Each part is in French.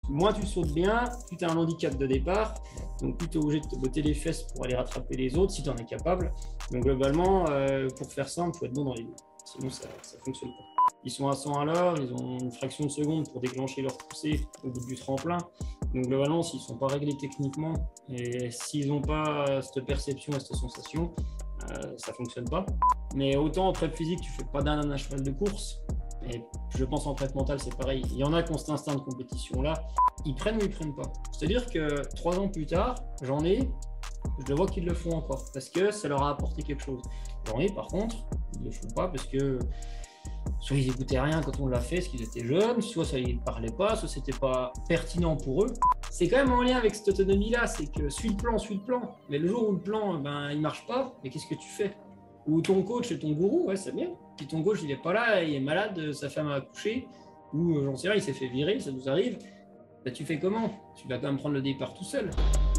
Moins tu sautes bien, plus tu as un handicap de départ, donc plus tu es obligé de te botter les fesses pour aller rattraper les autres si tu en es capable. Donc globalement, pour faire simple, il faut être bon dans les deux. Sinon, ça ne fonctionne pas. Ils sont à 100 à l'heure, ils ont une fraction de seconde pour déclencher leur poussée au bout du tremplin. Donc globalement, s'ils ne sont pas réglés techniquement et s'ils n'ont pas cette perception et cette sensation, ça ne fonctionne pas. Mais autant en prep physique, tu ne fais pas d'un à cheval de course. Et je pense en prep mental, c'est pareil. Il y en a qui ont cet instinct de compétition-là. Ils prennent ou ils ne prennent pas. C'est-à-dire que 3 ans plus tard, je le vois qu'ils le font encore parce que ça leur a apporté quelque chose. Par contre, ils ne le font pas parce que soit ils n'écoutaient rien quand on l'a fait, parce qu'ils étaient jeunes, soit ça ne parlait pas, soit c'était pas pertinent pour eux. C'est quand même en lien avec cette autonomie-là, c'est que suis le plan. Mais le jour où le plan, il marche pas, mais qu'est-ce que tu fais? Ou ton coach et ton gourou, ouais, c'est bien. Si ton coach, il est pas là, il est malade, sa femme a accouché, ou j'en sais rien, il s'est fait virer, ça nous arrive, tu fais comment? Tu vas quand même prendre le départ tout seul.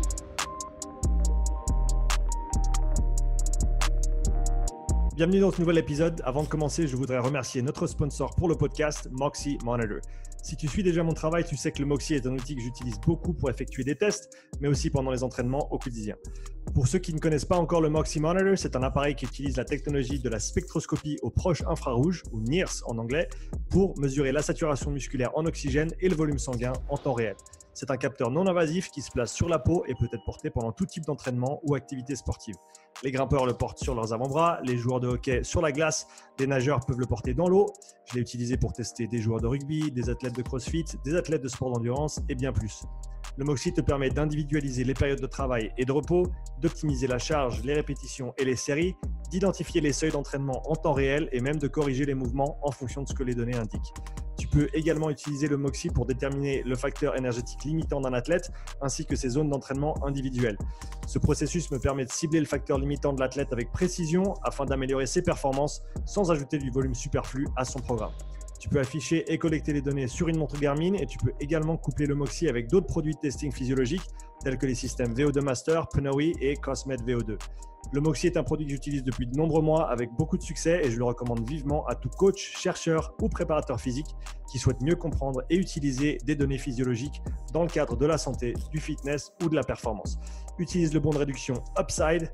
Bienvenue dans ce nouvel épisode. Avant de commencer, je voudrais remercier notre sponsor pour le podcast, Moxy Monitor. Si tu suis déjà mon travail, tu sais que le Moxy est un outil que j'utilise beaucoup pour effectuer des tests, mais aussi pendant les entraînements au quotidien. Pour ceux qui ne connaissent pas encore le Moxy Monitor, c'est un appareil qui utilise la technologie de la spectroscopie au proche infrarouge, ou NIRS en anglais, pour mesurer la saturation musculaire en oxygène et le volume sanguin en temps réel. C'est un capteur non invasif qui se place sur la peau et peut être porté pendant tout type d'entraînement ou activité sportive. Les grimpeurs le portent sur leurs avant-bras, les joueurs de hockey sur la glace, les nageurs peuvent le porter dans l'eau. Je l'ai utilisé pour tester des joueurs de rugby, des athlètes de crossfit, des athlètes de sport d'endurance et bien plus. Le Moxy te permet d'individualiser les périodes de travail et de repos, d'optimiser la charge, les répétitions et les séries, d'identifier les seuils d'entraînement en temps réel et même de corriger les mouvements en fonction de ce que les données indiquent. Tu peux également utiliser le Moxy pour déterminer le facteur énergétique limitant d'un athlète ainsi que ses zones d'entraînement individuelles. Ce processus me permet de cibler le facteur limitant de l'athlète avec précision afin d'améliorer ses performances sans ajouter du volume superflu à son programme. Tu peux afficher et collecter les données sur une montre Garmin et tu peux également coupler le Moxy avec d'autres produits de testing physiologique tels que les systèmes VO2 Master, Pnoe et Cosmed VO2. Le Moxy est un produit que j'utilise depuis de nombreux mois avec beaucoup de succès et je le recommande vivement à tout coach, chercheur ou préparateur physique qui souhaite mieux comprendre et utiliser des données physiologiques dans le cadre de la santé, du fitness ou de la performance. Utilise le bon de réduction UPSIDE,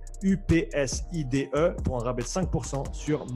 UPSIDE pour un rabais de 5% sur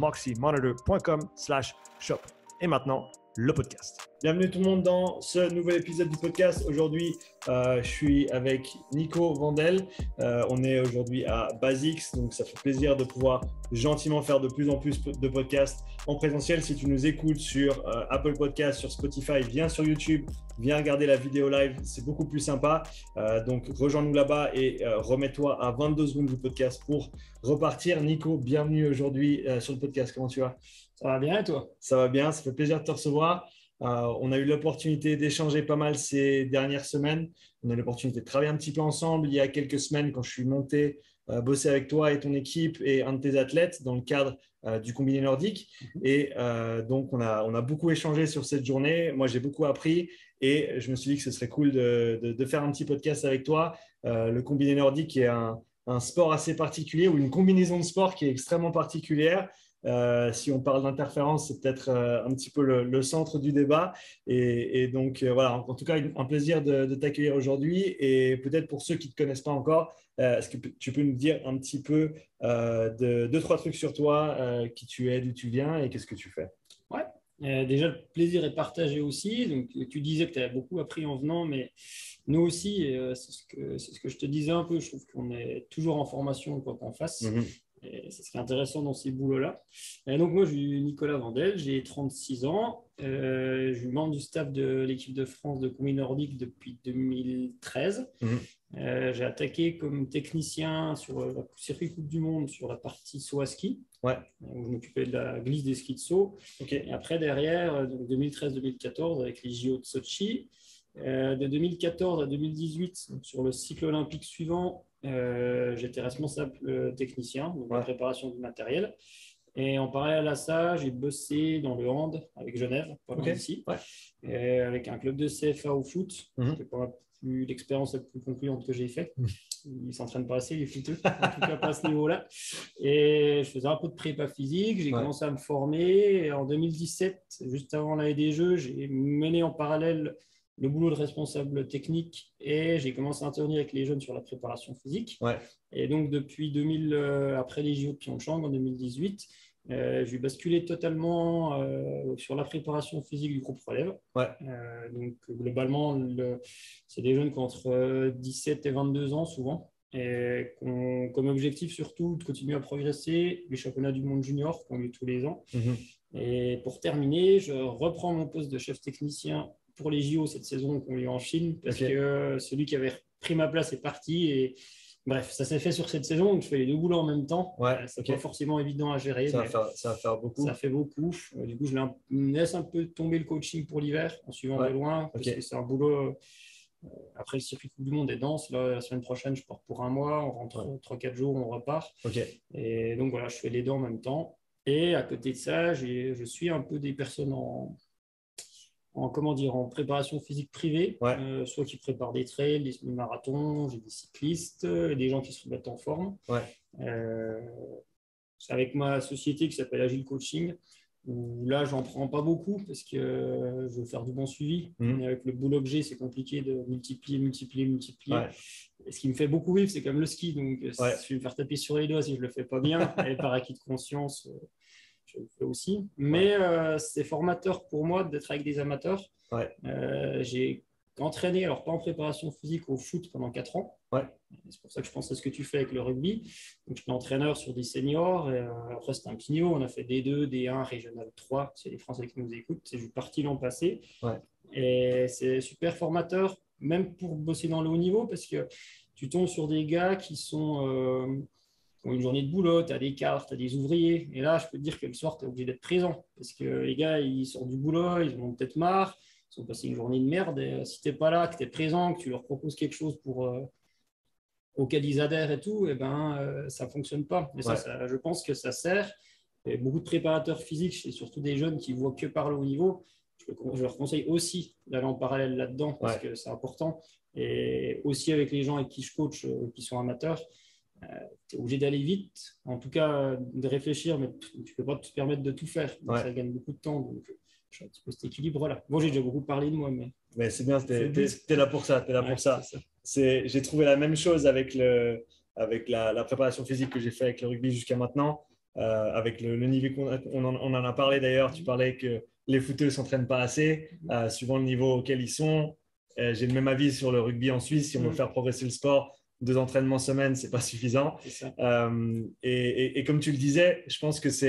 moxymonitor.com/shop. Et maintenant, le podcast. Bienvenue tout le monde dans ce nouvel épisode du podcast. Aujourd'hui, je suis avec Nico Vandel. On est aujourd'hui à Basix, donc ça fait plaisir de pouvoir gentiment faire de plus en plus de podcasts en présentiel. Si tu nous écoutes sur Apple Podcasts, sur Spotify, viens sur YouTube, viens regarder la vidéo live, c'est beaucoup plus sympa. Donc rejoins-nous là-bas et remets-toi à 22 secondes du podcast pour repartir. Nico, bienvenue aujourd'hui sur le podcast. Comment tu vas? Ça va bien et toi? Ça va bien, ça fait plaisir de te recevoir. On a eu l'opportunité d'échanger pas mal ces dernières semaines. On a eu l'opportunité de travailler un petit peu ensemble il y a quelques semaines quand je suis monté bosser avec toi et ton équipe et un de tes athlètes dans le cadre du combiné nordique. Et donc, on a beaucoup échangé sur cette journée. Moi, j'ai beaucoup appris et je me suis dit que ce serait cool de faire un petit podcast avec toi. Le combiné nordique est un sport assez particulier ou une combinaison de sports qui est extrêmement particulière. Si on parle d'interférence, c'est peut-être un petit peu le centre du débat. Et donc, voilà, en tout cas, un plaisir de t'accueillir aujourd'hui. Et peut-être pour ceux qui ne te connaissent pas encore, est-ce que tu peux nous dire un petit peu deux, trois trucs sur toi, qui tu es, d'où tu viens et qu'est-ce que tu fais? Ouais. Déjà, le plaisir est partagé aussi. Donc, tu disais que tu as beaucoup appris en venant, mais nous aussi, c'est ce que je te disais un peu. Je trouve qu'on est toujours en formation quoi qu'on fasse. Et c'est ce qui est intéressant dans ces boulots-là. Et donc, moi, je suis Nicolas Vandel, j'ai 36 ans. Je suis membre du staff de l'équipe de France de combiné nordique depuis 2013. J'ai attaqué comme technicien sur le circuit Coupe du Monde sur la partie saut à ski. Ouais. Où je m'occupais de la glisse des skis de saut. Okay. Et après, derrière, 2013-2014, avec les JO de Sochi. De 2014 à 2018, sur le cycle olympique suivant, j'étais responsable technicien, donc la préparation du matériel. Et en parallèle à ça, j'ai bossé dans le hand avec Genève, pas loin d'ici, avec un club de CFA au foot. C'était pas l'expérience la plus concluante que j'ai faite. Ils ne s'entraînent pas assez, les footeux, en tout cas pas à ce niveau-là. Et je faisais un peu de prépa physique, j'ai commencé à me former. Et en 2017, juste avant l'année des Jeux, j'ai mené en parallèle le boulot de responsable technique et j'ai commencé à intervenir avec les jeunes sur la préparation physique. Ouais. Et donc, depuis 2000, après les JO de Pyeongchang en 2018, j'ai basculé totalement sur la préparation physique du groupe relève. Ouais. Donc, globalement, c'est des jeunes qui ont entre 17 et 22 ans souvent et qui ont comme objectif surtout de continuer à progresser les championnats du monde junior qui ont lieu tous les ans. Et pour terminer, je reprends mon poste de chef technicien pour les JO cette saison qu'on lieu en Chine parce que celui qui avait pris ma place est parti et bref, ça s'est fait sur cette saison, donc je fais les deux boulots en même temps. C'est pas forcément évident à gérer. Ça va faire beaucoup. Ça fait beaucoup. Du coup, je laisse un peu tomber le coaching pour l'hiver en suivant de loin parce que c'est un boulot. Après, le circuit Coupe du Monde est dense. Là, la semaine prochaine, je pars pour un mois. On rentre 3-4 jours, on repart. Et donc, voilà, je fais les deux en même temps. Et à côté de ça, je suis un peu des personnes en préparation physique privée, soit qui préparent des trails, des semi-marathons, j'ai des cyclistes, des gens qui se remettent en forme. C'est avec ma société qui s'appelle Agile Coaching, où là, j'en prends pas beaucoup parce que je veux faire du bon suivi. Mais avec le boulot que j'ai, c'est compliqué de multiplier. Et ce qui me fait beaucoup vivre, c'est comme le ski. Donc, je vais me faire taper sur les doigts si je le fais pas bien. Et par acquis de conscience, je le fais aussi. Mais c'est formateur pour moi d'être avec des amateurs. J'ai entraîné, alors pas en préparation physique, au foot pendant 4 ans. C'est pour ça que je pense à ce que tu fais avec le rugby. Donc, j'étais entraîneur sur des seniors. Et, après, c'était un petit niveau. On a fait D2, D1, Régional 3. C'est les Français qui nous écoutent. Je suis parti l'an passé. Et c'est super formateur, même pour bosser dans le haut niveau, parce que tu tombes sur des gars qui ont une journée de boulot, tu as des cadres, tu as des ouvriers. Et là, je peux te dire que le soir, tu es obligé d'être présent. Parce que les gars, ils sortent du boulot, ils en ont peut-être marre, ils ont passé une journée de merde. Et si tu n'es pas là, que tu es présent, que tu leur proposes quelque chose auquel ils adhèrent et tout, ça ne fonctionne pas. Et ça, je pense que ça sert. Et beaucoup de préparateurs physiques, et surtout des jeunes qui ne voient que par le haut niveau, je leur conseille aussi d'aller en parallèle là-dedans parce que c'est important. Et aussi avec les gens avec qui je coach, qui sont amateurs, tu es obligé d'aller vite, en tout cas de réfléchir, mais tu ne peux pas te permettre de tout faire. Donc, ça gagne beaucoup de temps. Donc, je suis un petit peu cet équilibre-là. Bon, j'ai déjà beaucoup parlé de moi, mais c'est bien, tu es là pour ça. J'ai trouvé la même chose avec la préparation physique que j'ai fait avec le rugby jusqu'à maintenant. Avec le niveau on en a parlé d'ailleurs. Tu parlais que les footeux ne s'entraînent pas assez, suivant le niveau auquel ils sont. J'ai le même avis sur le rugby en Suisse. Si on veut faire progresser le sport, 2 entraînements semaine, ce n'est pas suffisant. Et comme tu le disais, je pense que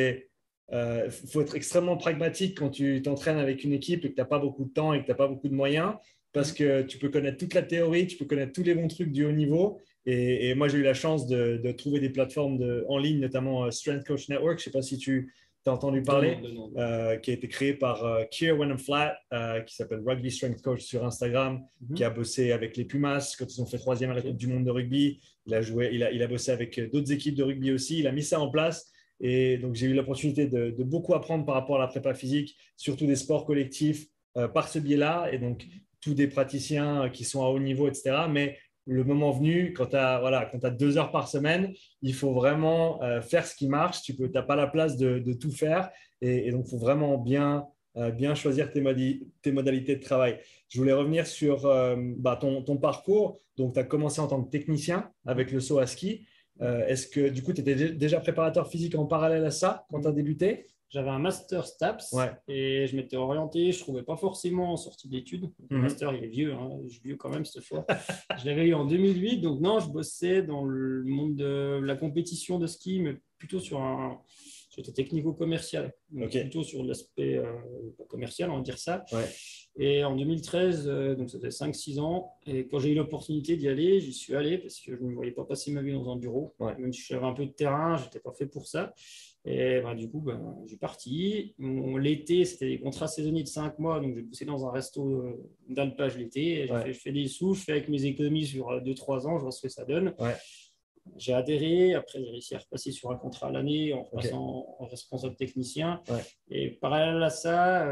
faut être extrêmement pragmatique quand tu t'entraînes avec une équipe et que tu n'as pas beaucoup de temps et que tu n'as pas beaucoup de moyens, parce que tu peux connaître toute la théorie, tu peux connaître tous les bons trucs du haut niveau. Et moi, j'ai eu la chance de trouver des plateformes en ligne, notamment Strength Coach Network. Je ne sais pas si tu as entendu parler, qui a été créé par Keir Wenham-Flatt, qui s'appelle Rugby Strength Coach sur Instagram, qui a bossé avec les Pumas quand ils ont fait 3e à la Coupe du Monde de rugby. Il a bossé avec d'autres équipes de rugby aussi. Il a mis ça en place. Et donc, j'ai eu l'opportunité de beaucoup apprendre par rapport à la prépa physique, surtout des sports collectifs par ce biais-là. Et donc, tous des praticiens qui sont à haut niveau, etc. Mais le moment venu, quand tu as 2 heures par semaine, il faut vraiment faire ce qui marche. Tu n'as pas la place de tout faire. Et donc, il faut vraiment bien choisir tes modalités de travail. Je voulais revenir sur ton parcours. Donc, tu as commencé en tant que technicien avec le saut à ski. Est-ce que du coup, tu étais déjà préparateur physique en parallèle à ça quand tu as débuté? J'avais un master STAPS et je m'étais orienté. Je ne trouvais pas forcément en sortie d'études. Le master, il est vieux. Je suis vieux quand même cette fois. Je l'avais eu en 2008. Donc, non, je bossais dans le monde de la compétition de ski, mais plutôt j'étais technico-commercial. Donc, plutôt sur l'aspect commercial, on va dire ça. Et en 2013, donc ça faisait 5-6 ans. Et quand j'ai eu l'opportunité d'y aller, j'y suis allé parce que je ne me voyais pas passer ma vie dans un bureau. Même si j'avais un peu de terrain, je n'étais pas fait pour ça. Et du coup, j'ai parti. L'été, c'était des contrats saisonniers de 5 mois. Donc, j'ai bossé dans un resto d'alpage l'été. Je fais des sous, je fais avec mes économies sur 2-3 ans, je vois ce que ça donne. J'ai adhéré. Après, j'ai réussi à repasser sur un contrat à l'année en passant en responsable technicien. Et parallèle à ça,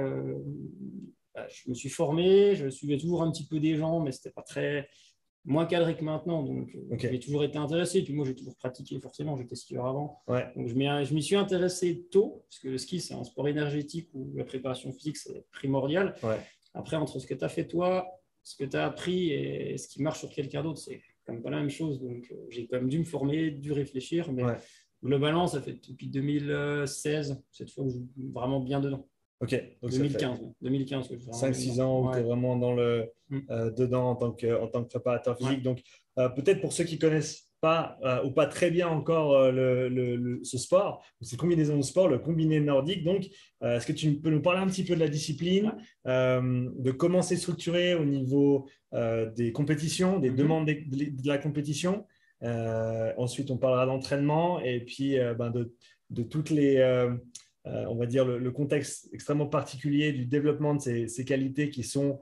je me suis formé. Je suivais toujours un petit peu des gens, mais ce n'était pas moins cadré que maintenant, donc j'ai toujours été intéressé. Puis moi, j'ai toujours pratiqué, forcément, j'étais skieur avant. Donc je m'y suis intéressé tôt, parce que le ski, c'est un sport énergétique où la préparation physique, c'est primordial. Après, entre ce que tu as fait toi ce que tu as appris et ce qui marche sur quelqu'un d'autre, c'est quand même pas la même chose. Donc, j'ai quand même dû me former, dû réfléchir. Mais globalement, ça fait depuis 2016, cette fois que je joue vraiment bien dedans. Ok, donc 2015, 2015 que je fais 5-6 ans où tu es vraiment dans dedans en tant que préparateur physique. Donc, peut-être pour ceux qui ne connaissent pas ou pas très bien encore ce sport, cette combinaison de sport, le combiné nordique. Donc, est-ce que tu peux nous parler un petit peu de la discipline, de comment c'est structuré au niveau des compétitions, des demandes de la compétition. Ensuite, on parlera d'entraînement et puis de toutes les… on va dire le contexte extrêmement particulier du développement de ces qualités qui sont,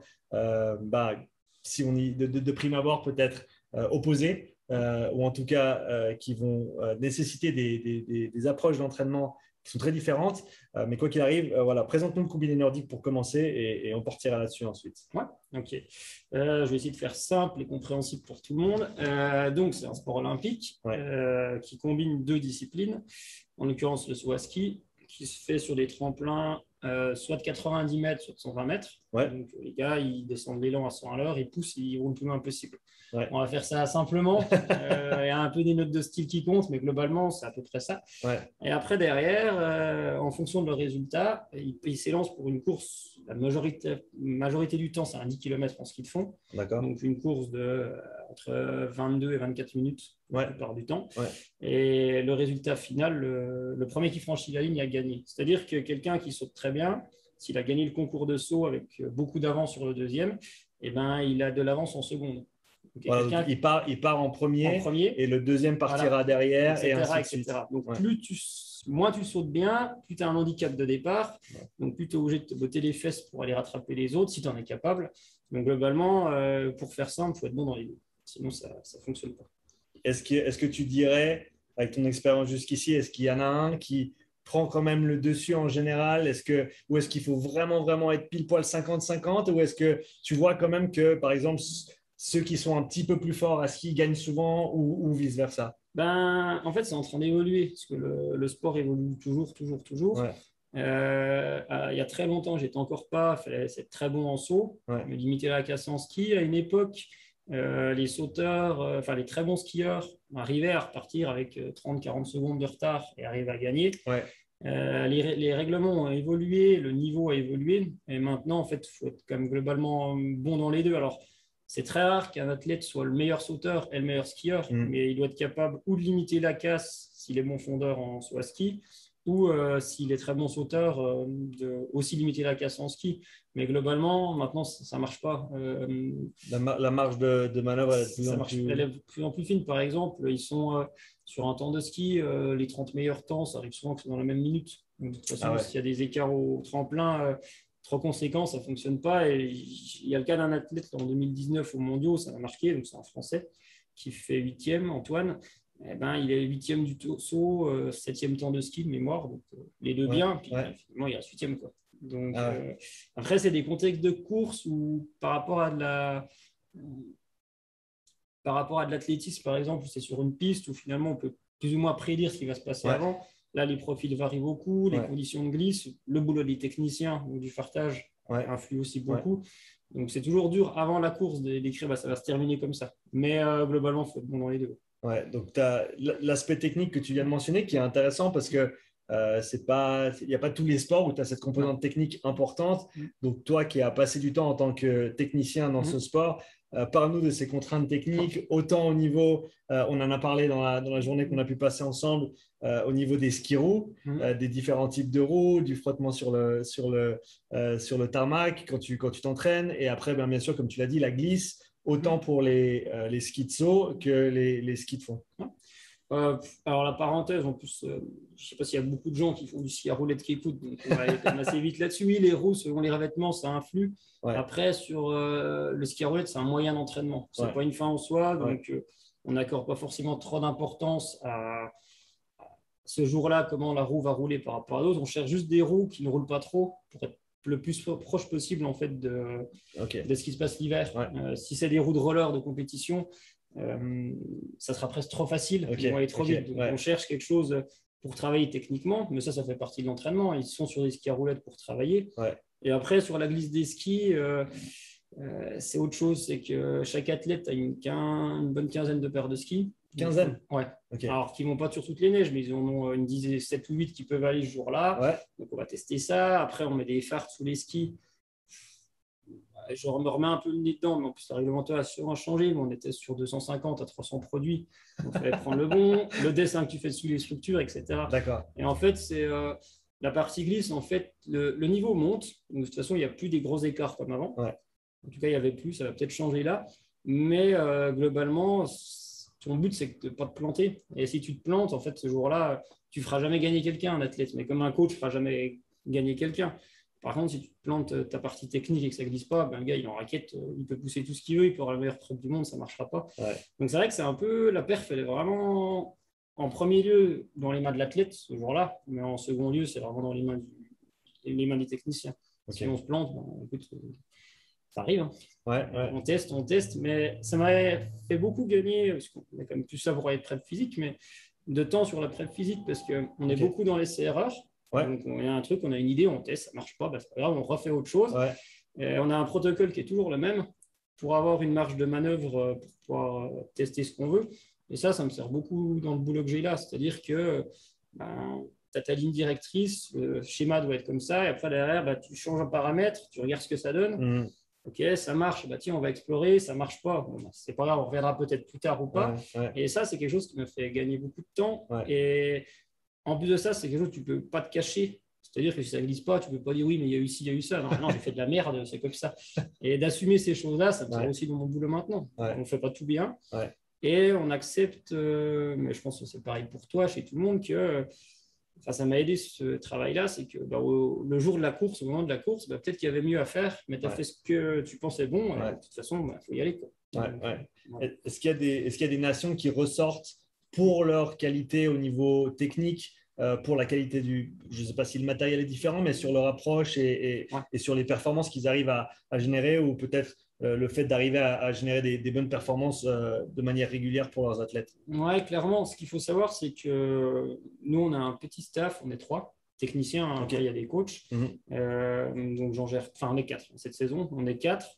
si on y de prime abord peut-être opposées, ou en tout cas qui vont nécessiter des approches d'entraînement qui sont très différentes. Mais quoi qu'il arrive, voilà, présente-nous le combiné nordique pour commencer et on partira là-dessus ensuite. Ouais, ok. Je vais essayer de faire simple et compréhensible pour tout le monde. Donc, c'est un sport olympique qui combine deux disciplines, en l'occurrence le saut à ski, qui se fait sur des tremplins soit de 90 mètres, soit de 120 mètres. Donc, les gars, ils descendent l'élan à 100 à l'heure, ils poussent, ils roulent le plus loin possible. On va faire ça simplement. Il y a un peu des notes de style qui comptent, mais globalement, c'est à peu près ça. Et après, derrière, en fonction de leur résultat, ils s'élancent pour une course. La majorité du temps, c'est un 10 km en ski de fond. Donc, une course entre 22 et 24 minutes la plupart du temps. Et le résultat final, le premier qui franchit la ligne a gagné. C'est-à-dire que quelqu'un qui saute très bien, s'il a gagné le concours de saut avec beaucoup d'avance sur le deuxième, eh ben, il a de l'avance en seconde. Voilà, il part en premier et le deuxième partira derrière, etc., et ainsi de suite. Donc, moins tu sautes bien, plus tu as un handicap de départ. Donc, plus tu es obligé de te botter les fesses pour aller rattraper les autres si tu en es capable. Donc, globalement, pour faire simple, il faut être bon dans les deux. Sinon, ça ne fonctionne pas. Est-ce que tu dirais, avec ton expérience jusqu'ici, est-ce qu'il y en a un qui prend quand même le dessus en général? Ou est-ce qu'il faut vraiment être pile poil 50-50? Ou est-ce que tu vois quand même que, par exemple, ceux qui sont un petit peu plus forts à ski gagnent souvent ou vice-versa? En fait, c'est en train d'évoluer parce que le sport évolue toujours. Il y a très longtemps, j'étais encore pas, fallait être très bon en saut, me limiter la casse en ski. À une époque, les sauteurs, les très bons skieurs arrivaient à repartir avec 30-40 secondes de retard et arrivaient à gagner. Les règlements ont évolué, le niveau a évolué et maintenant, en fait, il faut être quand même globalement bon dans les deux. Alors, c'est très rare qu'un athlète soit le meilleur sauteur et le meilleur skieur, mais il doit être capable ou de limiter la casse s'il est bon fondeur en saut à ski, ou s'il est très bon sauteur, de aussi limiter la casse en ski. Mais globalement, maintenant, ça ne marche pas. La marge de manœuvre elle est de plus en plus fine. Par exemple, ils sont sur un temps de ski, les 30 meilleurs temps, ça arrive souvent que c'est dans la même minute. Donc, de toute façon, s'il y a des écarts au tremplin trop conséquent, ça ne fonctionne pas. Et il y a le cas d'un athlète en 2019 au Mondiaux, ça m'a marqué, donc c'est un Français qui fait 8e, Antoine. Il est 8e du saut, 7e temps de ski de mémoire, donc les deux bien, puis finalement il reste 8e. Donc, après, c'est des contextes de course où par rapport à de l'athlétisme, par exemple, où c'est sur une piste où finalement on peut plus ou moins prédire ce qui va se passer avant. Là, les profils varient beaucoup, les conditions de glisse, le boulot des techniciens ou du fartage influe aussi beaucoup. Donc, c'est toujours dur avant la course d'écrire ça va se terminer comme ça. Mais globalement, il faut être bon dans les deux. Donc tu as l'aspect technique que tu viens de mentionner qui est intéressant parce que il n'y a pas tous les sports où tu as cette composante technique importante. Donc toi qui as passé du temps en tant que technicien dans ce sport, parle-nous de ces contraintes techniques, autant au niveau, on en a parlé dans la journée qu'on a pu passer ensemble, au niveau des ski roues, des différents types de roues, du frottement sur le tarmac quand tu t'entraînes, et après bien sûr comme tu l'as dit, la glisse, autant pour les skis de saut que les skis de fond. Alors la parenthèse, en plus, je ne sais pas s'il y a beaucoup de gens qui font du ski à roulette qui écoutent, donc on va aller quand même assez vite là-dessus. Oui, les roues, selon les revêtements, ça influe. Après, sur le ski à roulette, c'est un moyen d'entraînement. Ce n'est pas une fin en soi, donc on n'accorde pas forcément trop d'importance à ce jour-là, comment la roue va rouler par rapport à d'autres. On cherche juste des roues qui ne roulent pas trop pour être le plus proche possible en fait de ce qui se passe l'hiver. Si c'est des roues de roller de compétition, ça sera presque trop facile, ils vont aller trop vite. Donc, on cherche quelque chose pour travailler techniquement, mais ça fait partie de l'entraînement. Ils sont sur des skis à roulettes pour travailler. Et après, sur la glisse des skis, C'est autre chose, c'est que chaque athlète a une bonne quinzaine de paires de skis. Quinzaine? Ouais. Okay. Alors, qui ne vont pas sur toutes les neiges, mais ils en ont une dizaine, 7 ou 8 qui peuvent aller ce jour-là. Ouais. Donc, on va tester ça. Après, on met des fards sous les skis. Je me remets un peu le nez dedans, mais en plus, la réglementation a changé. On était sur 250 à 300 produits. Donc, il fallait prendre le bon, le dessin que tu fais sous les structures, etc. D'accord. Et en fait, c'est la partie glisse. En fait, le niveau monte. Donc, de toute façon, il n'y a plus des gros écarts comme avant. Ouais. En tout cas, il n'y avait plus. Ça va peut-être changer là. Mais globalement, ton but, c'est de ne pas te planter. Et si tu te plantes, en fait, ce jour-là, tu ne feras jamais gagner quelqu'un, un athlète. Mais comme un coach ne fera jamais gagner quelqu'un. Par contre, si tu te plantes ta partie technique et que ça ne glisse pas, ben, le gars, il est en raquette, il peut pousser tout ce qu'il veut, il peut avoir la meilleure preuve du monde, ça ne marchera pas. Ouais. Donc, c'est vrai que c'est un peu la perf, elle est vraiment en premier lieu dans les mains de l'athlète ce jour-là, mais en second lieu, c'est vraiment dans les mains des techniciens. Okay. Si on se plante, ben, écoute, ça arrive. Hein. Ouais. On teste, mais ça m'aurait fait beaucoup gagner, parce qu'on a quand même plus ça pour être prep physique, mais de temps sur la prep physique, parce qu'on est beaucoup dans l'essai-erreur. Ouais. Donc, il y a un truc, on a une idée, on teste, ça ne marche pas, ben, c'est pas grave, on refait autre chose. Ouais. Et on a un protocole qui est toujours le même pour avoir une marge de manœuvre pour pouvoir tester ce qu'on veut. Et ça me sert beaucoup dans le boulot que j'ai là. C'est-à-dire que ben, tu as ta ligne directrice, le schéma doit être comme ça, et après derrière, ben, tu changes un paramètre, tu regardes ce que ça donne. Ok, ça marche, bah, tiens, on va explorer, ça ne marche pas. Bon, bah, c'est pas grave, on reviendra peut-être plus tard ou pas. Ouais. Et ça, c'est quelque chose qui me fait gagner beaucoup de temps. Ouais. Et en plus de ça, c'est quelque chose que tu ne peux pas te cacher. C'est-à-dire que si ça ne glisse pas, tu ne peux pas dire oui, mais il y a eu ci, il y a eu ça. Non, j'ai fait de la merde, c'est comme ça. Et d'assumer ces choses-là, ça me sert aussi dans mon boulot maintenant. Ouais. On ne fait pas tout bien. Ouais. Et on accepte, mais je pense que c'est pareil pour toi, chez tout le monde, que ça m'a aidé ce travail-là. C'est que le jour de la course, au moment de la course, peut-être qu'il y avait mieux à faire, mais tu as fait ce que tu pensais bon. Et de toute façon, il faut y aller. Quoi. Ouais. Est-ce qu'il y a des nations qui ressortent pour leur qualité au niveau technique, pour la qualité je ne sais pas si le matériel est différent, mais sur leur approche et sur les performances qu'ils arrivent à générer, ou peut-être le fait d'arriver à générer des bonnes performances de manière régulière pour leurs athlètes? Oui, clairement. Ce qu'il faut savoir, c'est que nous, on a un petit staff, on est 3 techniciens, hein, après il y a des coachs. Donc j'en gère, enfin on est 4 cette saison, on est 4.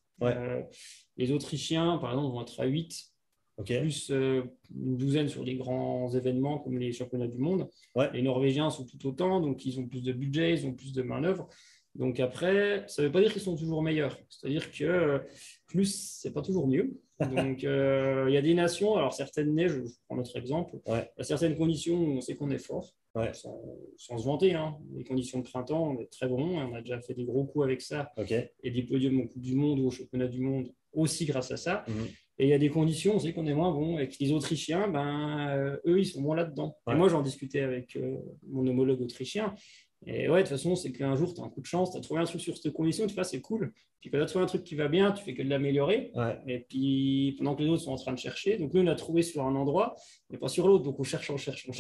Les Autrichiens, par exemple, vont être à 8. Plus une douzaine sur les grands événements comme les championnats du monde. Les Norvégiens sont tout autant, donc ils ont plus de budget, ils ont plus de main-d'œuvre. Donc après, ça ne veut pas dire qu'ils sont toujours meilleurs. C'est-à-dire que plus, ce n'est pas toujours mieux. Donc il y a des nations, alors certaines neiges, je prends notre exemple, il y a certaines conditions où on sait qu'on est fort, sans se vanter. Hein. Les conditions de printemps, on est très bon, on a déjà fait des gros coups avec ça, et des podiums au Coupe du Monde ou au Championnat du Monde aussi grâce à ça. Et il y a des conditions, on sait qu'on est moins bon. Et que les Autrichiens, eux, ils sont moins là-dedans. Et moi, j'en discutais avec mon homologue autrichien. Et de toute façon, c'est qu'un jour, tu as un coup de chance, tu as trouvé un truc sur cette condition, tu fais, c'est cool. Puis quand tu as trouvé un truc qui va bien, tu fais que de l'améliorer. Et puis, pendant que les autres sont en train de chercher. Donc, nous, on a trouvé sur un endroit, mais pas sur l'autre. Donc, on cherche.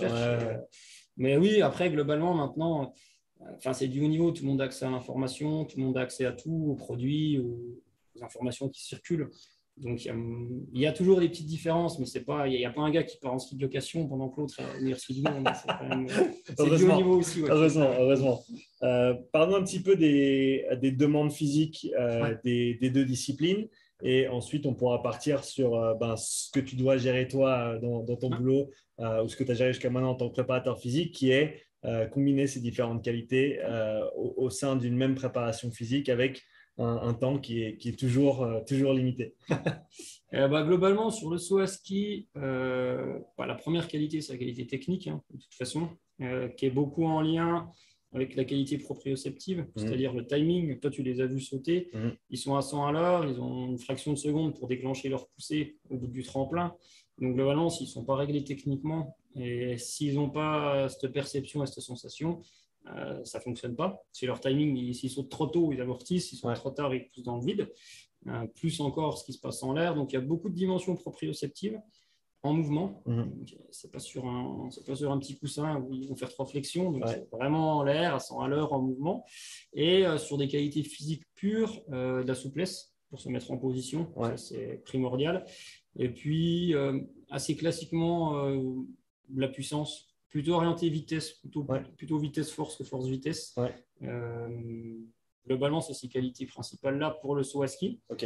Mais oui, après, globalement, maintenant, c'est du haut niveau. Tout le monde a accès à l'information, tout le monde a accès à tout, aux produits, aux informations qui circulent. Donc, il y a toujours des petites différences, mais il n'y a pas un gars qui part en ski de location pendant que l'autre est au ski du monde. C'est du haut niveau aussi. Heureusement. Parlons un petit peu des demandes physiques des 2 disciplines. Et ensuite, on pourra partir sur ce que tu dois gérer toi dans ton boulot, ou ce que tu as géré jusqu'à maintenant en tant que préparateur physique, qui est combiner ces différentes qualités au sein d'une même préparation physique avec un temps qui est toujours limité. Globalement, sur le saut à ski, la première qualité, c'est la qualité technique, hein, de toute façon, qui est beaucoup en lien avec la qualité proprioceptive, c'est-à-dire le timing. Toi, tu les as vus sauter, ils sont à 100 à l'heure, ils ont une fraction de seconde pour déclencher leur poussée au bout du tremplin. Donc, globalement, s'ils ne sont pas réglés techniquement et s'ils n'ont pas cette perception et cette sensation, ça ne fonctionne pas. Si leur timing, s'ils sautent trop tôt, ils amortissent, s'ils sont trop tard, ils poussent dans le vide. Plus encore ce qui se passe en l'air. Donc, il y a beaucoup de dimensions proprioceptives en mouvement. C'est pas sur un petit coussin où ils vont faire 3 flexions. Donc, c'est vraiment en l'air, à 100 à l'heure, en mouvement. Et sur des qualités physiques pures, de la souplesse pour se mettre en position. Ça, c'est primordial. Et puis, assez classiquement, la puissance. Plutôt orienté vitesse, plutôt vitesse-force que force-vitesse. Globalement, c'est ces qualités principales-là pour le saut à ski.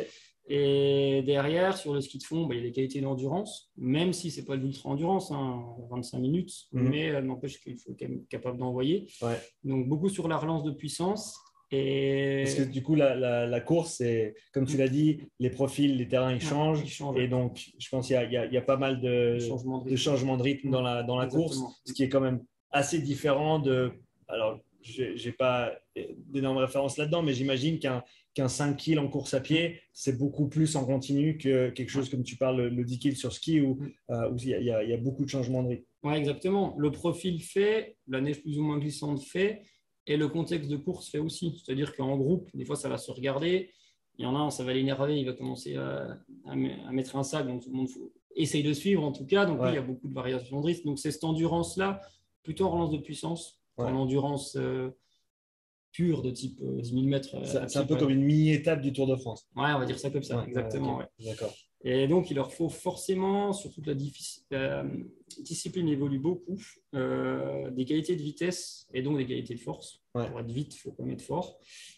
Et derrière, sur le ski de fond, il y a des qualités d'endurance, même si ce n'est pas de l'ultra-endurance, 25 minutes, mais n'empêche qu'il faut quand même être capable d'envoyer. Ouais. Donc, beaucoup sur la relance de puissance. Et... Parce que du coup, la course, c'est, comme tu l'as dit, les profils, les terrains, ils changent. Et donc, je pense qu'il y a pas mal de changements de rythme dans la course, ce qui est quand même assez différent de… Alors, je n'ai pas d'énormes références là-dedans, mais j'imagine qu'un 5 kg en course à pied, c'est beaucoup plus en continu que quelque chose comme tu parles, le 10 kg sur ski, où il y a beaucoup de changements de rythme. Oui, exactement. Le profil fait, la neige plus ou moins glissante fait, et le contexte de course fait aussi. C'est-à-dire qu'en groupe, des fois, ça va se regarder. Il y en a un, ça va l'énerver, il va commencer à mettre un sac, donc tout le monde essaye de suivre en tout cas. Donc oui, il y a beaucoup de variations de rythme. Donc c'est cette endurance-là, plutôt en relance de puissance, en endurance pure de type 10 000 mètres. C'est un peu comme une mini-étape du Tour de France. Ouais, on va dire ça comme ça, exactement. Okay. D'accord. Et donc, il leur faut forcément, surtout que la discipline évolue beaucoup, des qualités de vitesse et donc des qualités de force. Pour être vite, il faut quand même être fort.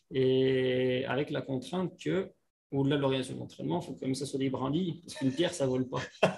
Et avec la contrainte que, au-delà de l'organisation d'entraînement, il faut quand même que ça soit des brindilles, parce qu'une pierre, ça ne vole pas.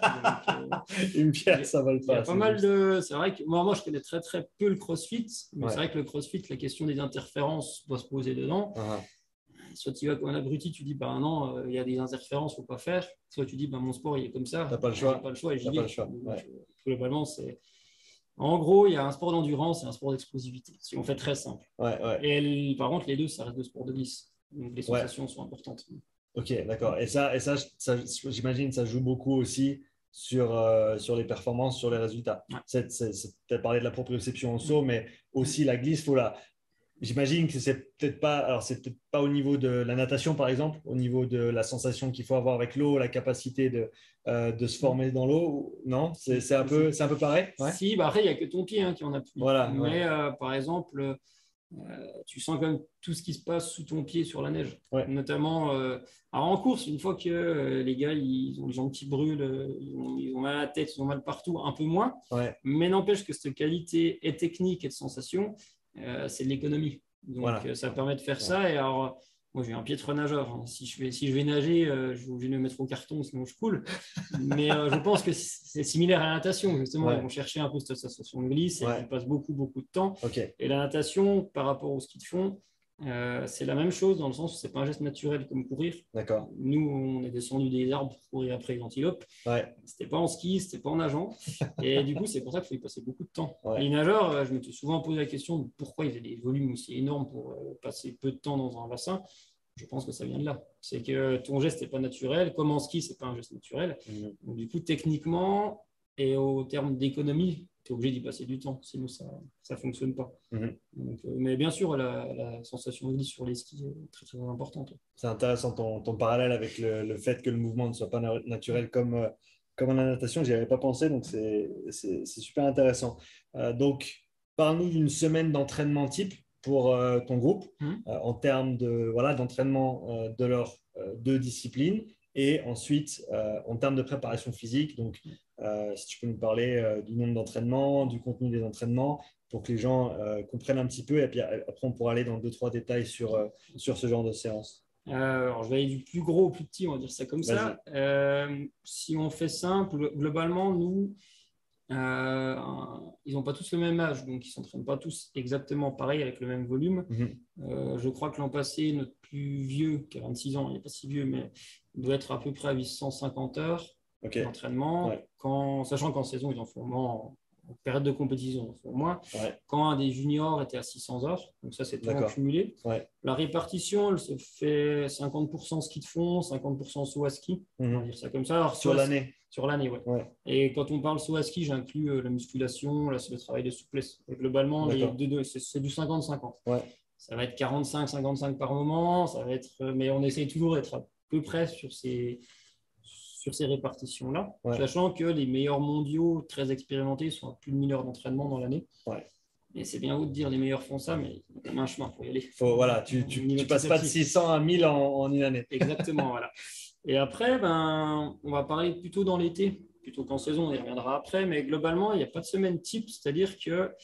Donc, une pierre, ça ne vole pas. Il y a pas mal de… C'est vrai que moi, je connais très, très peu le crossfit, mais c'est vrai que le crossfit, la question des interférences doit se poser dedans. Soit tu vas comme un abruti, tu dis bah non, il y a des interférences, il ne faut pas faire. Soit tu dis bah mon sport il est comme ça. Tu n'as pas le choix. Pas le choix et j'y vais. Globalement, c'est… En gros, il y a un sport d'endurance et un sport d'explosivité, si on fait très simple. Et par contre, les deux, ça reste de sport de glisse. Donc les sensations sont importantes. Ok, d'accord. Et ça j'imagine, ça joue beaucoup aussi sur les performances, sur les résultats. Tu as parlé de la proprioception au saut, mais aussi la glisse, j'imagine que c'est peut-être pas au niveau de la natation, par exemple, au niveau de la sensation qu'il faut avoir avec l'eau, la capacité de se former dans l'eau. Non, c'est un peu pareil. Si, après, il n'y a que ton pied qui en appuie. Mais par exemple, tu sens quand même tout ce qui se passe sous ton pied sur la neige. Notamment, alors en course, une fois que les gars, ils ont les jambes qui brûlent, ils ont mal à la tête, ils ont mal partout, un peu moins. Mais n'empêche que cette qualité et technique et de sensation, c'est de l'économie. Donc, ça permet de faire ça. Et alors, moi, j'ai un piètre nageur. Si je vais nager, je suis obligé de me mettre au carton, sinon je coule. Mais je pense que c'est similaire à la natation. Justement, ils vont chercher un peu cette sensation de glisse et ils passent beaucoup, beaucoup de temps. Et la natation, par rapport au ski de fond, c'est la même chose dans le sens où ce n'est pas un geste naturel comme courir. Nous, on est descendu des arbres pour courir après les antilopes. Ce n'était pas en ski, ce n'était pas en nageant. Et du coup, c'est pour ça qu'il faut y passer beaucoup de temps. Les nageurs, je m'étais souvent posé la question de pourquoi ils avaient des volumes aussi énormes pour passer peu de temps dans un bassin. Je pense que ça vient de là. C'est que ton geste n'est pas naturel. Comme en ski, ce n'est pas un geste naturel. Donc, du coup, techniquement et au terme d'économie, tu es obligé d'y passer du temps. Sinon, ça ne fonctionne pas. Donc, mais bien sûr, la sensation de glisse sur les skis est très, très importante. C'est intéressant ton parallèle avec le fait que le mouvement ne soit pas naturel comme en natation. Je n'y avais pas pensé, donc c'est super intéressant. Donc, parle-nous d'une semaine d'entraînement type pour ton groupe en termes d'entraînement de leurs deux disciplines et ensuite en termes de préparation physique. Donc, si tu peux nous parler du nombre d'entraînements, du contenu des entraînements pour que les gens comprennent un petit peu et puis après on pourra aller dans 2-3 détails sur ce genre de séance. Alors, je vais aller du plus gros au plus petit, on va dire ça comme ça. Si on fait simple, globalement, nous, ils n'ont pas tous le même âge, donc ils ne s'entraînent pas tous exactement pareil avec le même volume. Je crois que l'an passé, notre plus vieux, qui a 26 ans, il n'est pas si vieux, mais il doit être à peu près à 850 heures d'entraînement, sachant qu'en saison, ils en font moins. En période de compétition, ils en font moins. Quand un des juniors était à 600 heures, donc ça, c'est tout cumulé. La répartition, elle se fait 50% ski de fond, 50% saut à ski. On va dire ça comme ça. Alors, sur l'année. Sur l'année, Et quand on parle saut à ski, j'inclus la musculation, là, c'est le travail de souplesse. Et globalement, c'est du 50-50. Ça va être 45-55 par moment, ça va être, mais on essaye toujours d'être à peu près sur ces répartitions-là, sachant que les meilleurs mondiaux très expérimentés sont à plus de 1000 heures d'entraînement dans l'année. Et c'est bien haut de dire les meilleurs font ça, mais il y a un chemin, il faut y aller. Tu passes pas de 600 à 1000 en une année. Exactement, voilà. Et après, on va parler plutôt dans l'été, plutôt qu'en saison, on y reviendra après, mais globalement, il n'y a pas de semaine type, c'est-à-dire que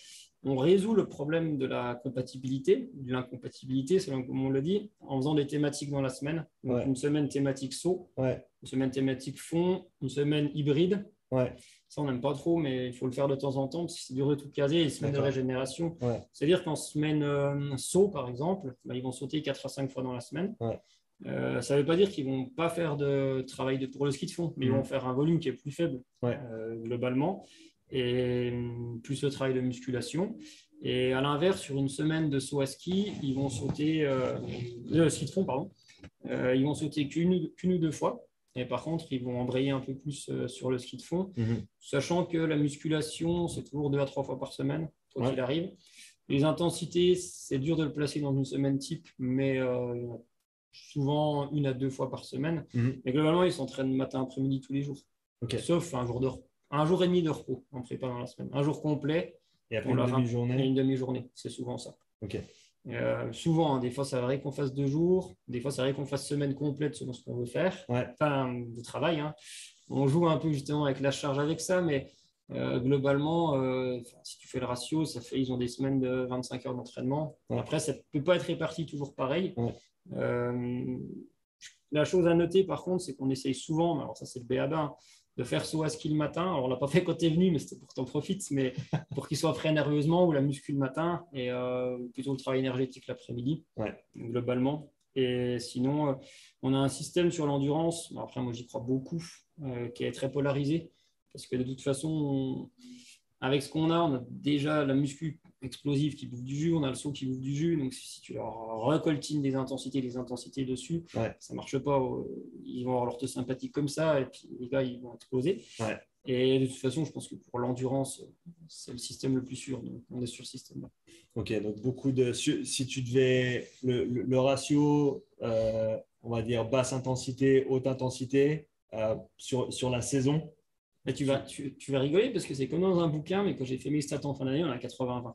on résout le problème de la compatibilité, de l'incompatibilité, selon comme on le dit, en faisant des thématiques dans la semaine. Donc, une semaine thématique saut, une semaine thématique fond, une semaine hybride. Ça, on n'aime pas trop, mais il faut le faire de temps en temps parce que c'est dur de tout caser. Et une semaine de régénération, c'est-à-dire qu'en semaine saut, par exemple, ils vont sauter 4 à 5 fois dans la semaine. Ça ne veut pas dire qu'ils ne vont pas faire de travail pour le ski de fond, mais ils vont faire un volume qui est plus faible globalement, et plus le travail de musculation. Et à l'inverse, sur une semaine de saut à ski, ils vont sauter ski de fond, pardon, ils vont sauter qu'une ou deux fois. Et par contre, ils vont embrayer un peu plus sur le ski de fond, sachant que la musculation, c'est toujours 2 à 3 fois par semaine, quoi qu'il arrive. Les intensités, c'est dur de le placer dans une semaine type, mais souvent 1 à 2 fois par semaine. Mais globalement, ils s'entraînent matin, après-midi tous les jours. Sauf un jour et demi de repos en prépa dans la semaine. Un jour complet. Et après une demi-journée. Et une demi-journée, c'est souvent ça. Souvent, des fois, ça va qu'on fasse 2 jours. Des fois, ça va qu'on fasse semaine complète selon ce qu'on veut faire. Enfin, de travail. Hein. On joue un peu justement avec la charge avec ça, mais globalement, si tu fais le ratio, ils ont des semaines de 25 heures d'entraînement. Après, ça ne peut pas être réparti toujours pareil. La chose à noter, par contre, c'est qu'on essaye souvent, alors ça c'est le b.a.-ba, hein, de faire saut à ski le matin. Alors, on ne l'a pas fait quand tu es venu, mais c'était pour que tu en profites, mais pour qu'il soit prêt nerveusement, ou la muscu le matin, et plutôt le travail énergétique l'après-midi, globalement. Et sinon, on a un système sur l'endurance, après moi j'y crois beaucoup, qui est très polarisé, parce que de toute façon, avec ce qu'on a, on a déjà la muscu explosive qui bouffe du jus, on a le saut qui bouffe du jus, donc si tu leur recoltines des intensités dessus, ça ne marche pas, ils vont avoir l'ortho sympathique comme ça, et puis les gars, ils vont exploser. Et de toute façon, je pense que pour l'endurance, c'est le système le plus sûr, donc on est sur ce système-là. Ok, donc beaucoup de… Si tu devais… Le ratio, on va dire basse intensité, haute intensité, sur la saison… Et tu vas rigoler parce que c'est comme dans un bouquin, mais quand j'ai fait mes stats en fin d'année, on a 80-20.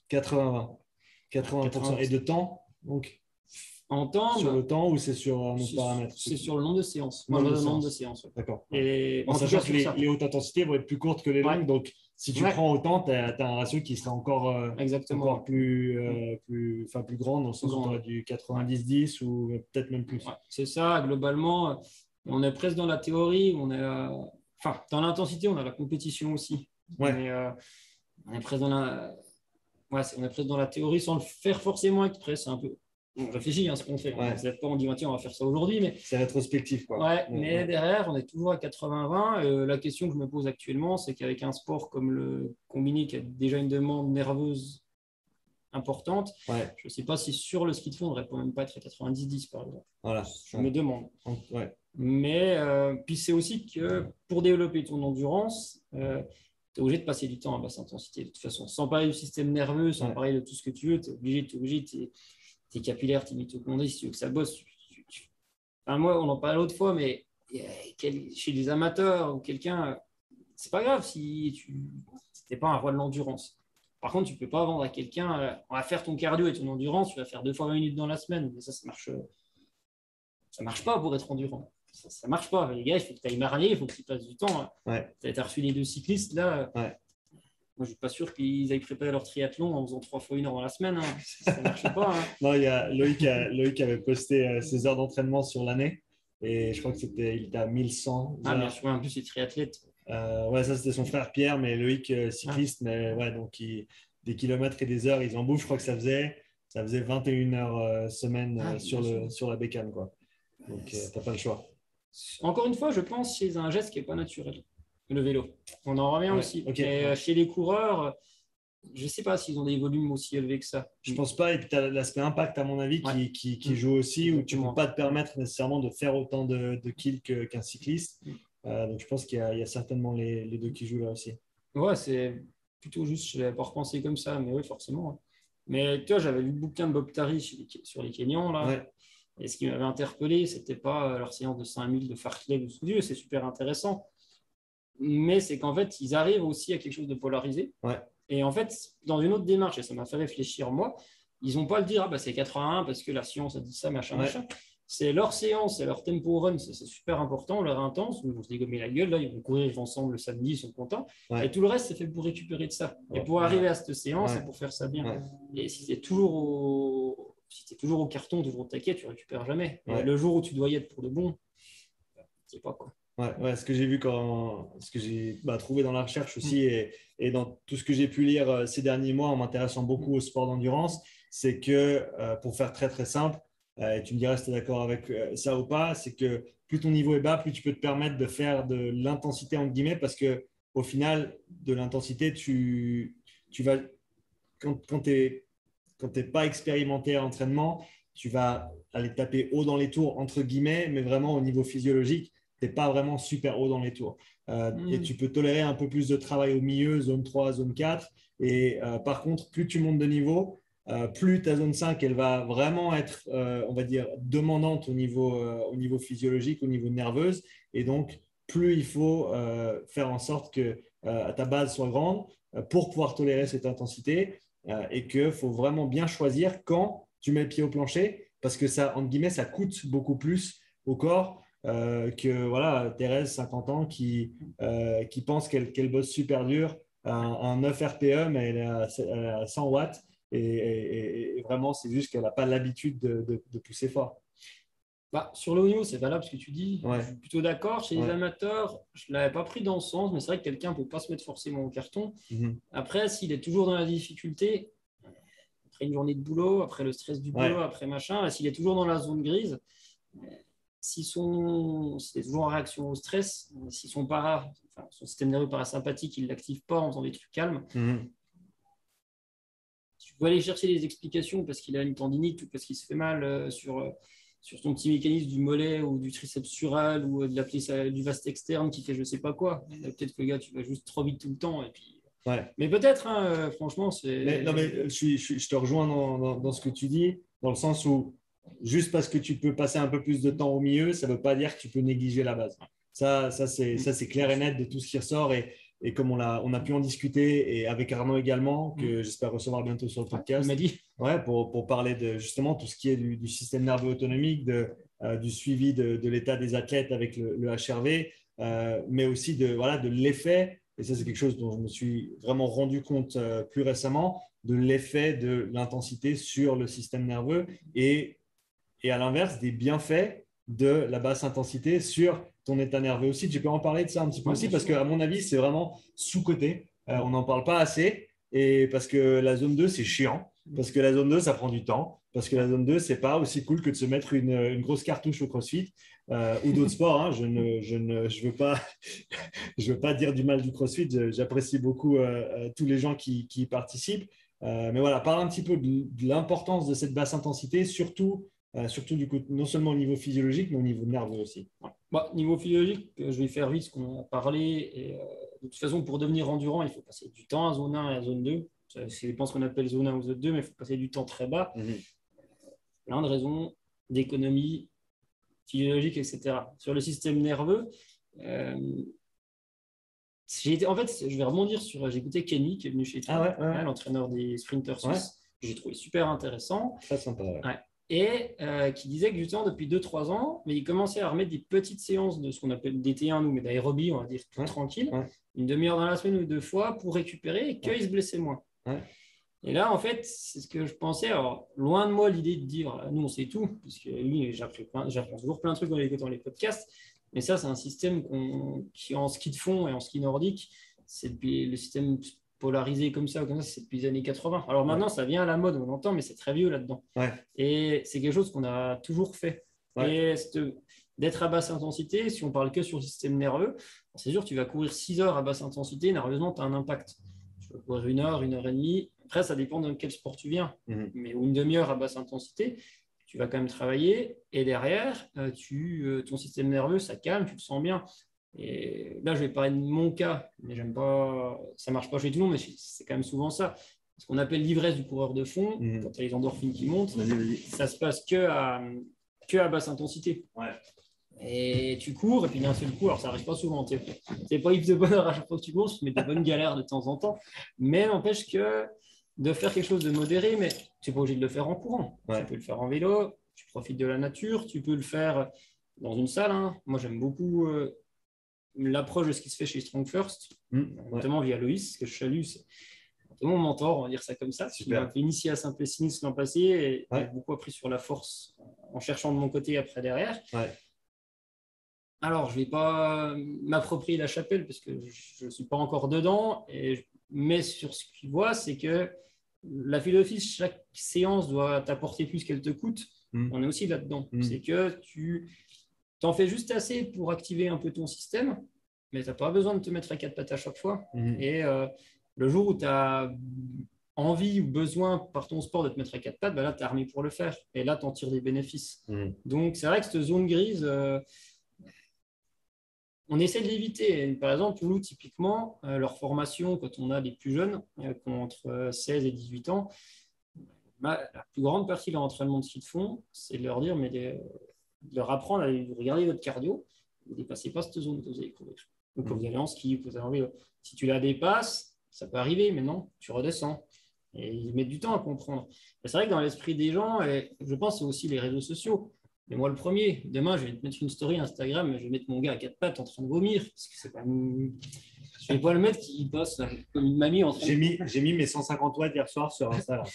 80%. Et de temps donc, en temps, sur le temps ou c'est sur un autre paramètre? C'est sur le nombre de séances. Moi, je le nombre de séances. D'accord. Et en sachant que les hautes intensités vont être plus courtes que les longues, donc si tu prends autant, tu as un ratio qui sera encore plus grand, dans le sens où tu auras du 90-10 ou peut-être même plus. C'est ça, globalement, on est presque dans la théorie, dans l'intensité, on a la compétition aussi. Mais, on est presque dans la théorie sans le faire forcément exprès. C'est un peu… On réfléchit à ce qu'on fait. On dit, tiens, on va faire ça aujourd'hui. Mais… C'est rétrospectif. Mais derrière, on est toujours à 80-20. La question que je me pose actuellement, c'est qu'avec un sport comme le combiné qui a déjà une demande nerveuse importante, je ne sais pas si sur le ski de fond, on ne devrait quand même pas être à 90-10 par exemple. Je me demande. Mais puis c'est aussi que pour développer ton endurance, tu es obligé de passer du temps à basse intensité. De toute façon, sans parler du système nerveux, sans parler de tout ce que tu veux, tu es obligé, tes capillaires, tes mitochondries, si tu veux que ça bosse. Moi, on en parlait l'autre fois, mais chez des amateurs ou quelqu'un, c'est pas grave si tu n'es pas un roi de l'endurance. Par contre, tu ne peux pas vendre à quelqu'un, on va faire ton cardio et ton endurance, tu vas faire 2 fois 20 minutes dans la semaine. Mais ça marche pas pour être endurant. Ça marche pas. Les gars, il faut que tu ailles marier, il faut que tu passes du temps. Tu as reçu les 2 cyclistes, là. Moi, je ne suis pas sûr qu'ils aillent préparer leur triathlon en faisant 3 fois 1 heure dans la semaine. Ça ne marche pas. Non, il y a Loïc avait posté ses heures d'entraînement sur l'année. Et je crois que il était à 1100. Bien sûr, en plus, il est triathlète. Ça, c'était son frère Pierre, mais Loïc, cycliste. Mais donc, des kilomètres et des heures, ils en bouffent. Je crois que ça faisait 21 heures semaine sur la bécane, quoi. Donc, tu n'as pas le choix. Encore une fois, je pense que c'est un geste qui n'est pas naturel, le vélo. On en revient aussi. Et chez les coureurs, je ne sais pas s'ils ont des volumes aussi élevés que ça. Je ne pense pas. Et puis, tu as l'aspect impact, à mon avis, qui joue aussi, où tu ne peux pas te permettre nécessairement de faire autant de kills qu'un cycliste. Donc, je pense qu'il y a certainement les deux qui jouent là aussi. C'est plutôt juste, je n'avais pas repensé comme ça, mais oui, forcément. Mais tu vois, j'avais lu le bouquin de Bob Tari sur les Kenyans, là. Et ce qui m'avait interpellé, ce n'était pas leur séance de 5000 de Fartlek ou Soudieu, c'est super intéressant. Mais c'est qu'en fait, ils arrivent aussi à quelque chose de polarisé. Et en fait, dans une autre démarche, et ça m'a fait réfléchir moi, ils n'ont pas à le dire, c'est 81 parce que la science a dit ça, machin. c'est leur séance, c'est leur tempo run, c'est super important, leur intense. Ils vont se dégommer la gueule, là, ils vont courir, ils vont ensemble le samedi, ils sont contents. Ouais. Et tout le reste, c'est fait pour récupérer de ça. Et Ouais. pour arriver à cette séance, Ouais. c'est pour faire ça bien. Ouais. Et si tu es toujours au carton, toujours au taquet, tu récupères jamais. Ouais. Et le jour où tu dois y être pour de bon, tu sais pas quoi. Ouais, ce que j'ai vu ce que j'ai trouvé dans la recherche aussi et dans tout ce que j'ai pu lire ces derniers mois en m'intéressant beaucoup au sport d'endurance, c'est que pour faire très très simple, et tu me diras si tu es d'accord avec ça ou pas, c'est que plus ton niveau est bas, plus tu peux te permettre de faire de l'intensité entre guillemets parce que au final, de l'intensité, tu vas, quand tu n'es pas expérimenté à l'entraînement, tu vas aller taper haut dans les tours entre guillemets, mais vraiment au niveau physiologique, tu n'es pas vraiment super haut dans les tours. Et tu peux tolérer un peu plus de travail au milieu, zone 3, zone 4. Et par contre, plus tu montes de niveau, plus ta zone 5, elle va vraiment être, on va dire, demandante au niveau physiologique, au niveau nerveuse. Et donc, plus il faut faire en sorte que ta base soit grande pour pouvoir tolérer cette intensité et qu'il faut vraiment bien choisir quand tu mets le pied au plancher parce que ça, entre guillemets, ça coûte beaucoup plus au corps que voilà, Thérèse, 50 ans, qui pense qu'elle bosse super dur, un 9 RPE, mais elle est à 100 watts. Et vraiment, c'est juste qu'elle n'a pas l'habitude de pousser fort. Sur le haut niveau, c'est valable ce que tu dis. Ouais. Je suis plutôt d'accord. Chez les amateurs, je ne l'avais pas pris dans ce sens, mais c'est vrai que quelqu'un ne peut pas se mettre forcément au carton. Après, s'il est toujours dans la difficulté, après une journée de boulot, après le stress du boulot, après machin, s'il est toujours dans la zone grise, s'il est toujours en réaction au stress, s'ils sont son système nerveux parasympathique, il ne l'active pas en faisant des trucs calmes. Tu peux aller chercher des explications parce qu'il a une tendinite ou parce qu'il se fait mal sur son petit mécanisme du mollet ou du triceps sural ou de l'appeler ça du vaste externe qui fait je ne sais pas quoi. Peut-être que le gars, tu vas juste trop vite tout le temps. Et puis... Mais peut-être, franchement, c'est... Mais je te rejoins dans ce que tu dis, dans le sens où juste parce que tu peux passer un peu plus de temps au milieu, ça ne veut pas dire que tu peux négliger la base. Ça c'est clair et net de tout ce qui ressort. Et comme on a pu en discuter, et avec Arnaud également, que j'espère recevoir bientôt sur le podcast, il m'a dit. Pour parler de justement tout ce qui est du système nerveux autonomique, du suivi de l'état des athlètes avec le HRV, mais aussi de l'effet, et ça c'est quelque chose dont je me suis vraiment rendu compte plus récemment, de l'effet de l'intensité sur le système nerveux et à l'inverse des bienfaits de la basse intensité sur ton état nerveux aussi. Tu peux en parler de ça un petit peu aussi parce qu'à mon avis, c'est vraiment sous-coté. On n'en parle pas assez et parce que la zone 2, c'est chiant. Parce que la zone 2, ça prend du temps. Parce que la zone 2, c'est pas aussi cool que de se mettre une grosse cartouche au CrossFit ou d'autres sports. Hein. Je veux pas dire du mal du CrossFit. J'apprécie beaucoup tous les gens qui y participent. Mais voilà, parle un petit peu de l'importance de cette basse intensité, surtout du coup, non seulement au niveau physiologique, mais au niveau nerveux aussi. Niveau physiologique, je vais faire vite ce qu'on a parlé. Et, de toute façon, pour devenir endurant, il faut passer du temps à zone 1 et à zone 2. Ça dépend ce qu'on appelle zone 1 ou zone 2, mais il faut passer du temps très bas. Plein de raisons d'économie physiologique, etc. Sur le système nerveux, en fait, je vais rebondir sur... J'ai écouté Kenny, qui est venu chez toi, l'entraîneur des sprinters suisses, que j'ai trouvé super intéressant. Très sympa, Et qui disait que justement depuis 2-3 ans, mais il commençait à remettre des petites séances de ce qu'on appelle DT1, nous, mais d'aérobie, on va dire tout tranquille, une demi-heure dans la semaine ou 2 fois pour récupérer et qu'il se blessait moins. Et là, en fait, c'est ce que je pensais. Alors, loin de moi l'idée de dire nous, on sait tout, parce que lui, j'apprends toujours plein de trucs dans les podcasts, mais ça, c'est un système qui, en ski de fond et en ski nordique, c'est depuis le système polarisé comme ça, c'est depuis les années 80. Alors maintenant, ça vient à la mode, on l'entend, mais c'est très vieux là-dedans. Et c'est quelque chose qu'on a toujours fait. Et d'être à basse intensité, si on parle que sur le système nerveux, c'est sûr, tu vas courir 6 heures à basse intensité, nerveusement, tu as un impact. Tu vas courir 1 heure, 1h30. Après, ça dépend de quel sport tu viens. Mais une demi-heure à basse intensité, tu vas quand même travailler. Et derrière, ton système nerveux, ça calme, tu te sens bien. Et là, je vais parler de mon cas, mais j'aime pas, ça marche pas chez tout le monde, mais c'est quand même souvent ça. Ce qu'on appelle l'ivresse du coureur de fond, quand tu as les endorphines qui montent, ça se passe que à basse intensité. Et tu cours, et puis d'un seul coup, alors ça n'arrive pas souvent, c'est pas Yves de bonheur à chaque fois que tu cours, tu te mets des bonnes galères de temps en temps, mais n'empêche que de faire quelque chose de modéré, mais tu n'es pas obligé de le faire en courant. Tu peux le faire en vélo, tu profites de la nature. Tu peux le faire dans une salle. Hein. Moi, j'aime beaucoup l'approche de ce qui se fait chez Strong First, notamment via Loïs, que je salue. C'est mon mentor, on va dire ça comme ça. Super. Il m'a fait initier à Simple Sinis l'an passé et j'ai beaucoup appris sur la force en cherchant de mon côté après derrière. Alors, je ne vais pas m'approprier la chapelle parce que je ne suis pas encore dedans, mais sur ce qu'il voit, c'est que la philosophie, chaque séance doit t'apporter plus qu'elle te coûte. On est aussi là-dedans. C'est que tu t'en fais juste assez pour activer un peu ton système, mais tu n'as pas besoin de te mettre à quatre pattes à chaque fois. Et le jour où tu as envie ou besoin par ton sport de te mettre à quatre pattes, là, tu es armé pour le faire. Et là, tu en tires des bénéfices. Donc, c'est vrai que cette zone grise, on essaie de l'éviter. Par exemple, nous, typiquement, leur formation, quand on a les plus jeunes, qui ont entre 16 et 18 ans, la plus grande partie de leur entraînement de ski de fond, c'est de leur dire, de leur apprendre à regarder votre cardio, ne dépassez pas cette zone que vous allez courir. Donc, quand vous allez en ski, si tu la dépasses, ça peut arriver, mais non, tu redescends. Et ils mettent du temps à comprendre. C'est vrai que dans l'esprit des gens, et je pense que c'est aussi les réseaux sociaux. Mais moi, le premier, demain, je vais te mettre une story Instagram, je vais mettre mon gars à quatre pattes en train de vomir. Parce que c'est pas je vais pas le mettre qui passe comme une mamie en train de... J'ai mis mes 150 watts hier soir sur Instagram.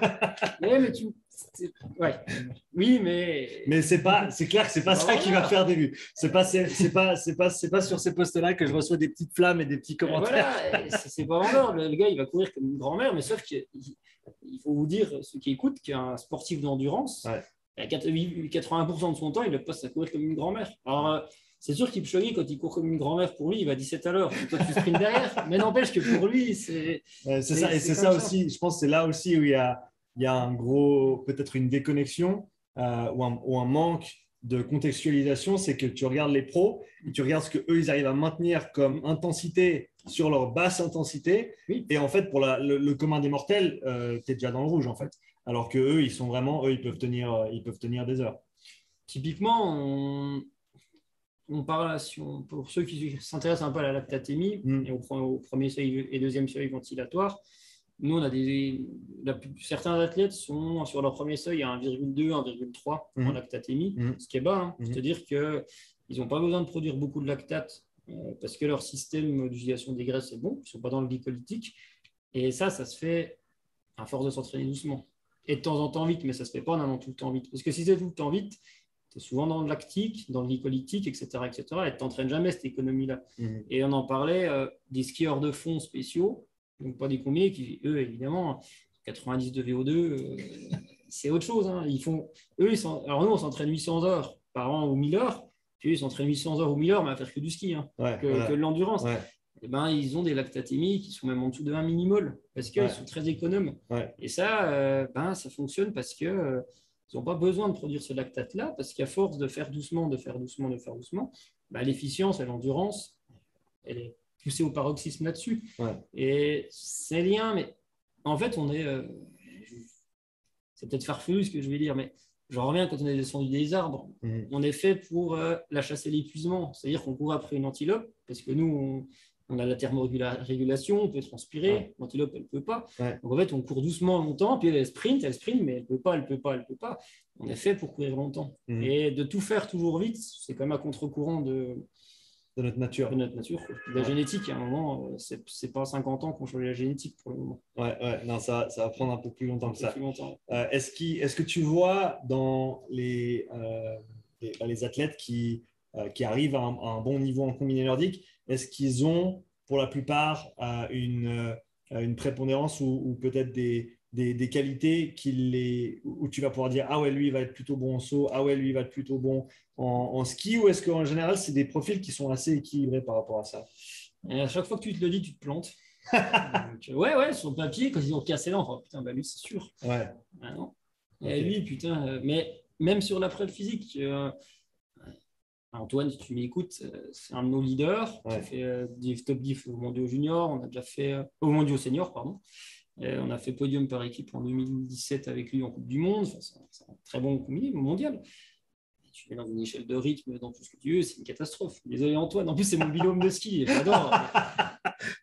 Oui, mais... Mais c'est clair que c'est pas ça qui va faire des vues. C'est pas sur ces posts-là que je reçois des petites flammes et des petits commentaires. Voilà, c'est pas vendeur. Le gars, il va courir comme une grand-mère, mais sauf qu'il faut vous dire, ceux qui écoutent, qu'un sportif d'endurance... 80% de son temps, il le passe à courir comme une grand-mère. Alors, c'est sûr qu'il peut choquer quand il court comme une grand-mère. Pour lui, il va 17 à l'heure. Toi, tu sprints derrière. Mais n'empêche que pour lui, c'est ça. Et c'est ça aussi. Je pense que c'est là aussi où il y a un gros, peut-être une déconnexion ou un manque de contextualisation. C'est que tu regardes les pros et tu regardes ce qu'eux, ils arrivent à maintenir comme intensité sur leur basse intensité. Et en fait, pour le commun des mortels, tu es déjà dans le rouge, en fait. Alors qu'eux, ils peuvent tenir des heures. Typiquement, on parle, pour ceux qui s'intéressent un peu à la lactatémie et au premier seuil et deuxième seuil ventilatoire, nous, on a certains athlètes sont sur leur premier seuil à 1,2, 1,3 en lactatémie, ce qui est bas. C'est-à-dire qu'ils n'ont pas besoin de produire beaucoup de lactate parce que leur système d'utilisation des graisses est bon, ils ne sont pas dans le glycolytique. Et ça se fait à force de s'entraîner doucement. Et de temps en temps vite, mais ça ne se fait pas en allant tout le temps vite. Parce que si c'est tout le temps vite, tu es souvent dans le lactique, dans le glycolytique, etc. et tu ne t'entraînes jamais cette économie-là. Et on en parlait des skieurs de fond spéciaux, donc pas des combinés, qui, eux, évidemment, 90 de VO2, c'est autre chose. Hein. Alors nous, on s'entraîne 800 heures par an ou 1000 heures, puis ils s'entraînent 800 heures ou 1000 heures, mais à faire que du ski, que de l'endurance. Eh ben, ils ont des lactatémies qui sont même en dessous de 1 millimol parce qu'ils sont très économes. Et ça, ça fonctionne parce qu'ils n'ont pas besoin de produire ce lactate-là parce qu'à force de faire doucement, l'efficience et l'endurance, elle est poussée au paroxysme là-dessus. Et c'est lié, mais en fait, c'est peut-être farfelu ce que je vais dire, mais j'en reviens quand on est descendu des arbres. On est fait pour la chasser l'épuisement. C'est-à-dire qu'on court après une antilope parce que nous, on a la thermorégulation, on peut transpirer, l'antilope, elle ne peut pas. Donc en fait, on court doucement longtemps, puis elle sprint, mais elle ne peut pas. On est fait pour courir longtemps. Et de tout faire toujours vite, c'est quand même à contre-courant de notre nature. La génétique, à un moment, c'est pas 50 ans qu'on change la génétique pour le moment. Non, ça va prendre un peu plus longtemps que ça. Est-ce que tu vois dans les athlètes qui arrivent à un bon niveau en combiné nordique, est-ce qu'ils ont pour la plupart une prépondérance ou peut-être des qualités où tu vas pouvoir dire ah ouais, lui il va être plutôt bon en saut, ah ouais, lui il va être plutôt bon en ski, ou est-ce qu'en général c'est des profils qui sont assez équilibrés par rapport à ça? Et à chaque fois que tu te le dis, tu te plantes. Donc, sur le papier, quand ils ont cassé là, on putain, lui c'est sûr. Non. Et lui, putain, mais même sur la preuve physique, Antoine, si tu m'écoutes, c'est un de nos leaders. Qui fait des top 10 au mondiaux junior, on a déjà fait au mondiaux senior, pardon. On a fait podium par équipe en 2017 avec lui en Coupe du Monde. Enfin, c'est un très bon combiné mondial. Tu mets dans une échelle de rythme, dans tout ce que tu veux, c'est une catastrophe. Désolé Antoine, en plus c'est mon binôme de ski, j'adore.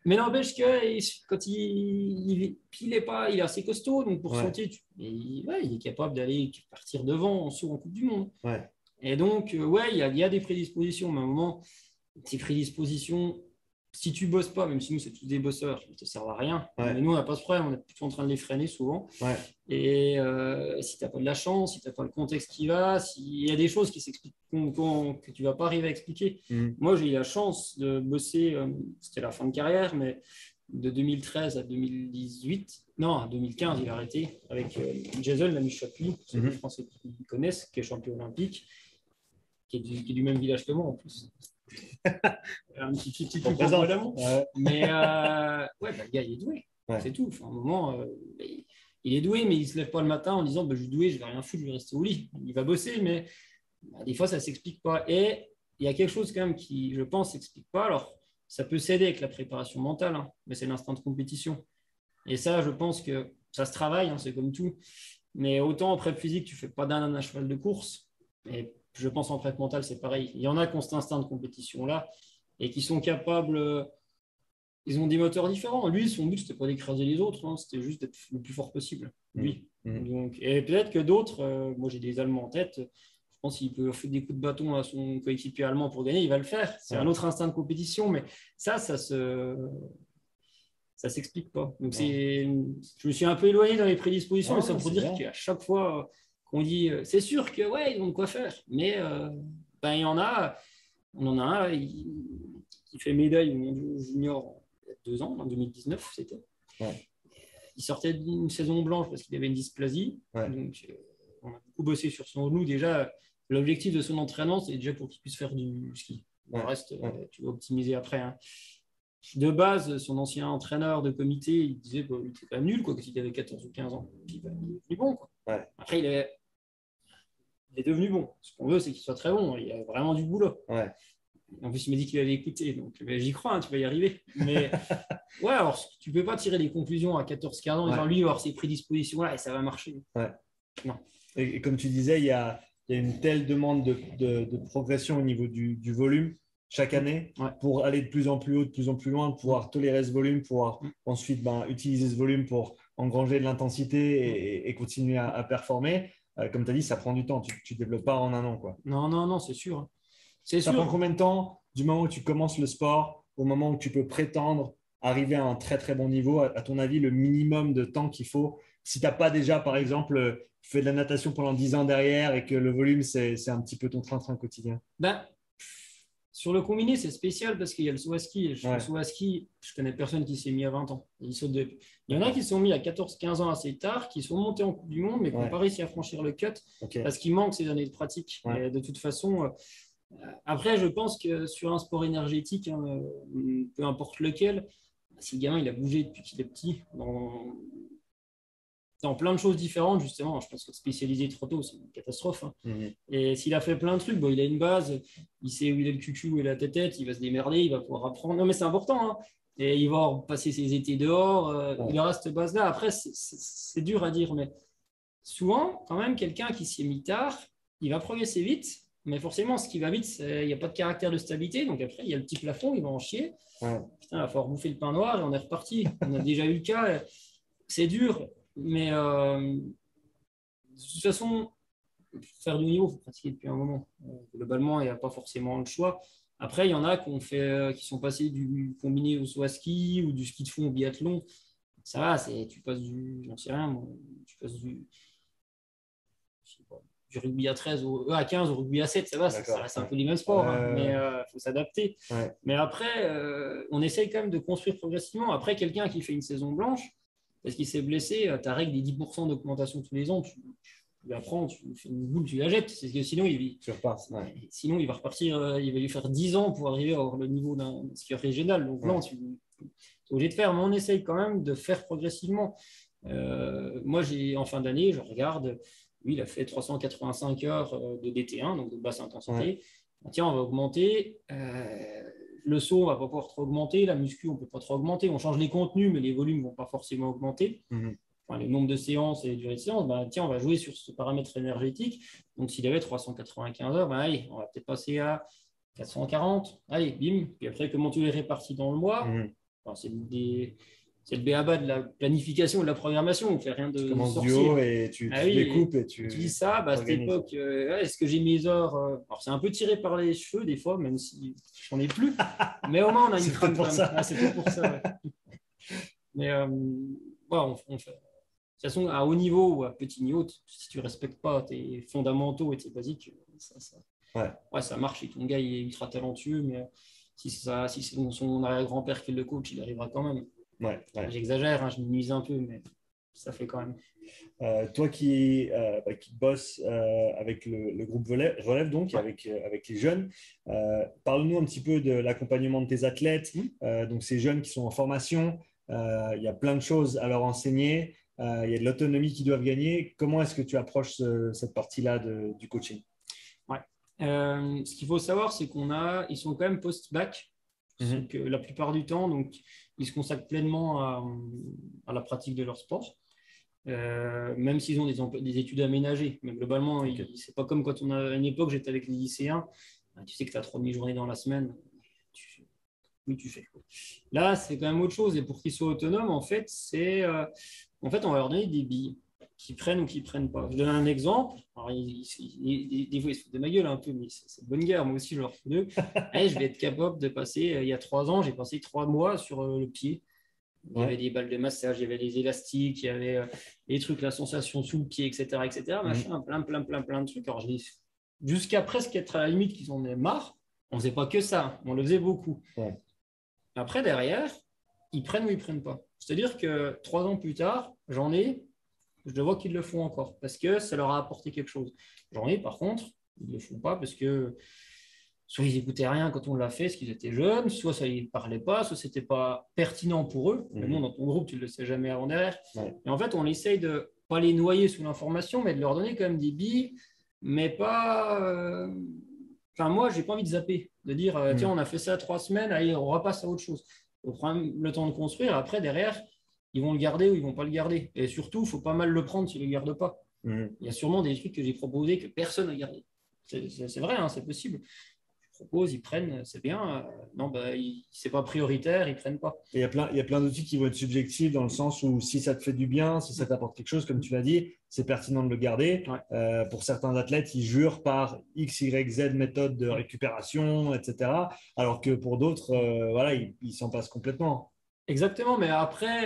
Mais n'empêche que quand il est assez costaud, donc pour sauter, il est capable d'aller partir devant en saut en Coupe du Monde. Ouais. Et donc, il y a des prédispositions, mais à un moment, ces prédispositions, si tu bosses pas, même si nous, c'est tous des bosseurs, ça ne te sert à rien. Ouais. Mais nous, on n'a pas ce problème, on est plutôt en train de les freiner souvent. Ouais. Et si tu n'as pas de la chance, si tu n'as pas le contexte qui va, s'il y a des choses qui s'expliquent que tu ne vas pas arriver à expliquer. Moi, j'ai eu la chance de bosser, c'était la fin de carrière, mais de 2013 à 2018, non, à 2015, il a arrêté avec Jason Lamy-Chapuis, je pense qu'ils connaissent, qui est champion olympique, qui est du même village que moi en plus. Un petit peu d'amour. Mais le gars, il est doué. Ouais. C'est tout. Enfin, à un moment, il est doué, mais il ne se lève pas le matin en disant je suis doué, je ne vais rien foutre, je vais rester au lit. Il va bosser, mais des fois, ça ne s'explique pas. Et il y a quelque chose quand même qui, je pense, ne s'explique pas. Alors, ça peut s'aider avec la préparation mentale, hein, mais c'est l'instinct de compétition. Et ça, je pense que ça se travaille, hein, c'est comme tout. Mais autant en prep physique, tu ne fais pas d'un à cheval de course. Et je pense en prep mental, c'est pareil. Il y en a qui ont cet instinct de compétition-là et qui sont capables. Ils ont des moteurs différents. Lui, son but, c'était pas d'écraser les autres, hein, c'était juste d'être le plus fort possible. Lui. Donc, et peut-être que d'autres, moi j'ai des Allemands en tête, je pense qu'il peut faire des coups de bâton à son coéquipier allemand pour gagner, il va le faire. C'est un autre instinct de compétition, mais ça s'explique pas. Donc je me suis un peu éloigné dans les prédispositions, mais ça pour dire qu'à chaque fois qu'on dit, c'est sûr que ils ont de quoi faire, mais il y en a, on en a un qui fait médaille au mondial junior il y a 2 ans, en 2019 c'était. Ouais. Il sortait d'une saison blanche parce qu'il avait une dysplasie. Ouais. Donc, on a beaucoup bossé sur son genou. Déjà, l'objectif de son entraînement, c'est déjà pour qu'il puisse faire du ski. Le reste, tu vas optimiser après. Hein. De base, son ancien entraîneur de comité, il disait qu'il était quand même nul, quoi, qu'il avait 14 ou 15 ans. Puis, il est devenu bon. Quoi. Ouais. Après, il est devenu bon. Ce qu'on veut, c'est qu'il soit très bon. Il y a vraiment du boulot. Ouais. En plus, il m'a dit qu'il avait écouté, donc j'y crois, hein, tu vas y arriver. Mais alors, tu ne peux pas tirer des conclusions à 14-15 ans, genre lui, il va avoir ses prédispositions-là et ça va marcher. Ouais. Non. Et comme tu disais, il y a une telle demande de progression au niveau du volume chaque année pour aller de plus en plus haut, de plus en plus loin, pouvoir tolérer ce volume, pouvoir ensuite utiliser ce volume pour engranger de l'intensité et continuer à performer. Comme tu as dit, ça prend du temps, tu ne développes pas en un an. Quoi. Non, c'est sûr. Ça prend combien de temps du moment où tu commences le sport au moment où tu peux prétendre arriver à un très très bon niveau, à ton avis, le minimum de temps qu'il faut si tu n'as pas déjà, par exemple, fait de la natation pendant 10 ans derrière et que le volume, c'est un petit peu ton train-train quotidien? Sur le combiné, c'est spécial parce qu'il y a le saut à ski. Le saut à ski, je ne connais personne qui s'est mis à 20 ans. Il y en a qui sont mis à 14-15 ans assez tard, qui sont montés en Coupe du Monde, mais qui n'ont pas réussi à franchir le cut parce qu'il manque ces années de pratique. Et de toute façon… Après, je pense que sur un sport énergétique, hein, peu importe lequel, si le gamin il a bougé depuis qu'il est petit, dans plein de choses différentes, justement, je pense que spécialiser trop tôt, c'est une catastrophe. Hein. Et s'il a fait plein de trucs, il a une base, il sait où il est le cucu, où il a la tête, il va se démerder, il va pouvoir apprendre. Non, mais c'est important. Hein. Et il va passer ses étés dehors, il aura cette base-là. Après, c'est dur à dire, mais souvent, quand même, quelqu'un qui s'y est mis tard, il va progresser vite. Mais forcément, ce qui va vite, il n'y a pas de caractère de stabilité. Donc après, il y a le petit plafond, il va en chier. Putain, il va falloir bouffer le pain noir et on est reparti. On a déjà eu le cas. C'est dur. Mais de toute façon, faire du niveau, il faut pratiquer depuis un moment. Globalement, il n'y a pas forcément le choix. Après, il y en a qui sont passés du combiné au saut à ski ou du ski de fond au biathlon. Ça va, tu passes j'en sais rien, tu passes du rugby à 13 à 15 au rugby à 7, ça va, ça reste un peu les mêmes sports, mais il faut s'adapter. Ouais. Mais après, on essaye quand même de construire progressivement. Après, quelqu'un qui fait une saison blanche, parce qu'il s'est blessé, ta règle des 10% d'augmentation tous les ans, tu la prends, tu fais une boule, tu la jettes. C'est que sinon, sinon, il va repartir, il va lui faire 10 ans pour arriver à avoir le niveau d'un skieur régional. Donc non, tu es obligé de faire, mais on essaye quand même de faire progressivement. Moi, en fin d'année, je regarde… Lui, il a fait 385 heures de DT1, donc de basse intensité. Ouais. Tiens, on va augmenter. Le saut, on ne va pas pouvoir trop augmenter. La muscu, on ne peut pas trop augmenter. On change les contenus, mais les volumes ne vont pas forcément augmenter. Enfin, le nombre de séances et les durées de séances, tiens, on va jouer sur ce paramètre énergétique. Donc, s'il avait 395 heures, allez, on va peut-être passer à 440. Allez, bim. Puis après, comment tu les répartis dans le mois Alors, c'est le b.a.-ba de la planification et de la programmation. On ne fait rien de Tu commences du sorcier. haut et tu découpes et tu dis ça, à cette organises. époque, est-ce que j'ai mes heures alors, c'est un peu tiré par les cheveux des fois, même si j'en ai plus. Mais au moins, on a une C'est trame pour quand même. ça. C'est peut-être pour ça. Ouais. Mais on fait. De toute façon, à haut niveau ou à petit niveau, si tu ne respectes pas tes fondamentaux et tes basiques, ça marche. Et ton gars, il est ultra talentueux, mais si c'est son arrière-grand-père qui le coach, il arrivera quand même. Ouais. J'exagère, je minimise un peu, mais ça fait quand même. Toi qui bosses avec le groupe Relève, donc avec les jeunes, parle-nous un petit peu de l'accompagnement de tes athlètes, donc ces jeunes qui sont en formation. Il y a plein de choses à leur enseigner, il y a de l'autonomie qu'ils doivent gagner. Comment est-ce que tu approches cette partie-là du coaching? Ce qu'il faut savoir, c'est ils sont quand même post-bac. Donc, la plupart du temps, donc, ils se consacrent pleinement à la pratique de leur sport, même s'ils ont des études aménagées. Mais globalement, c'est pas comme quand à une époque, j'étais avec les lycéens. Tu sais que tu as 3 demi-journées dans la semaine. Tu fais. Là, c'est quand même autre chose. Et pour qu'ils soient autonomes, en fait, on va leur donner des billes qui prennent ou qui ne prennent pas. Je donne un exemple. Alors, des fois, ils se foutent de ma gueule un peu, mais c'est de bonne guerre. Moi aussi, je leur fous d'eux. Je vais être capable de passer, il y a 3 ans, j'ai passé 3 mois sur le pied. Il y avait des balles de massage, il y avait les élastiques, il y avait les trucs, la sensation sous le pied, etc. Machin, plein de trucs. Alors, jusqu'à presque être à la limite qu'ils en aient marre. On ne faisait pas que ça, on le faisait beaucoup. Ouais. Après, derrière, ils prennent ou ils ne prennent pas. C'est-à-dire que 3 ans plus tard, je vois qu'ils le font encore parce que ça leur a apporté quelque chose. Par contre, ils ne le font pas parce que soit ils n'écoutaient rien quand on l'a fait, parce qu'ils étaient jeunes, soit ça ne les parlait pas, soit ce n'était pas pertinent pour eux. Mais bon, dans ton groupe, tu ne le sais jamais avant derrière. Ouais. Et en fait, on essaye de ne pas les noyer sous l'information, mais de leur donner quand même des billes, mais pas. Enfin, moi, je n'ai pas envie de zapper, de dire tiens, on a fait ça 3 semaines, allez, on repasse à autre chose. Il faut prendre le temps de construire. Après, derrière, ils vont le garder ou ils ne vont pas le garder. Et surtout, il faut pas mal le prendre s'ils ne le gardent pas. Il y a sûrement des trucs que j'ai proposés que personne n'a gardé. C'est vrai, c'est possible. Je propose, ils prennent, c'est bien. Non, c'est pas prioritaire, ils ne prennent pas. Et il y a plein d'outils qui vont être subjectifs dans le sens où si ça te fait du bien, si ça t'apporte quelque chose, comme tu l'as dit, c'est pertinent de le garder. Ouais. Pour certains athlètes, ils jurent par X, Y, Z méthode de récupération, etc. Alors que pour d'autres, ils s'en passent complètement. Exactement, mais après,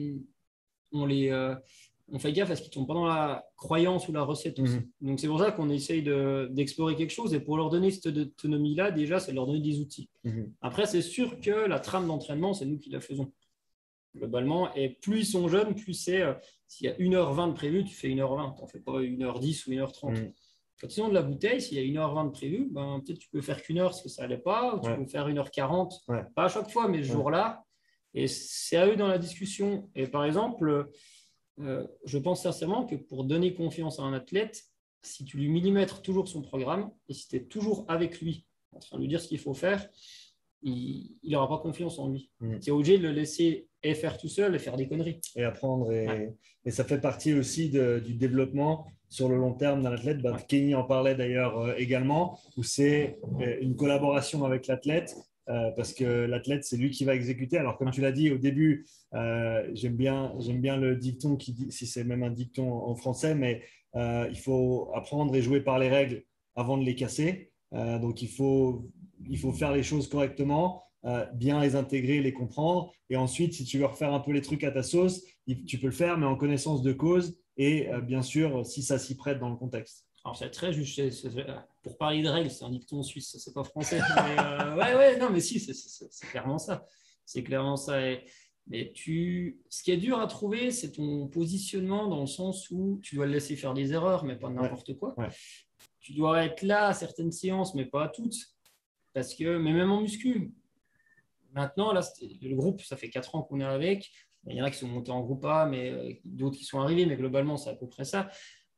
on fait gaffe à ce qu'ils ne tombent pas dans la croyance ou la recette aussi. Donc, c'est pour ça qu'on essaye d'explorer quelque chose. Et pour leur donner cette autonomie-là, déjà, c'est de leur donner des outils. Après, c'est sûr que la trame d'entraînement, c'est nous qui la faisons, globalement. Et plus ils sont jeunes, plus c'est s'il y a 1h20 de prévu, tu fais 1h20. Tu n'en fais pas 1h10 ou 1h30. Quand ils ont de la bouteille, s'il y a 1h20 de prévu, peut-être tu peux faire qu'1 heure parce que ça n'allait pas, ou tu peux faire 1h40. Pas à chaque fois, mais ce jour-là. Et c'est à eux dans la discussion. Et par exemple, je pense sincèrement que pour donner confiance à un athlète, si tu lui millimètres toujours son programme et si tu es toujours avec lui en train de lui dire ce qu'il faut faire, il n'aura pas confiance en lui. Tu es obligé de le laisser faire tout seul et faire des conneries. Et apprendre. Et ça fait partie aussi du développement sur le long terme d'un athlète. Kenny en parlait d'ailleurs également, où c'est une collaboration avec l'athlète. Parce que l'athlète, c'est lui qui va exécuter. Alors, comme tu l'as dit au début, j'aime bien le dicton qui dit, si c'est même un dicton en français, mais il faut apprendre et jouer par les règles avant de les casser. Donc, il faut faire les choses correctement, bien les intégrer, les comprendre. Et ensuite, si tu veux refaire un peu les trucs à ta sauce, tu peux le faire, mais en connaissance de cause et bien sûr, si ça s'y prête dans le contexte. Alors, c'est très juste. Pour parler de règles, c'est un dicton suisse, c'est pas français. Non, mais si, c'est clairement ça. C'est clairement ça. Mais ce qui est dur à trouver, c'est ton positionnement dans le sens où tu dois le laisser faire des erreurs, mais pas n'importe quoi. Tu dois être là à certaines séances, mais pas à toutes. Mais même en muscu. Maintenant, là, le groupe, ça fait 4 ans qu'on est avec. Il y en a qui sont montés en groupe A, mais d'autres qui sont arrivés, mais globalement, c'est à peu près ça.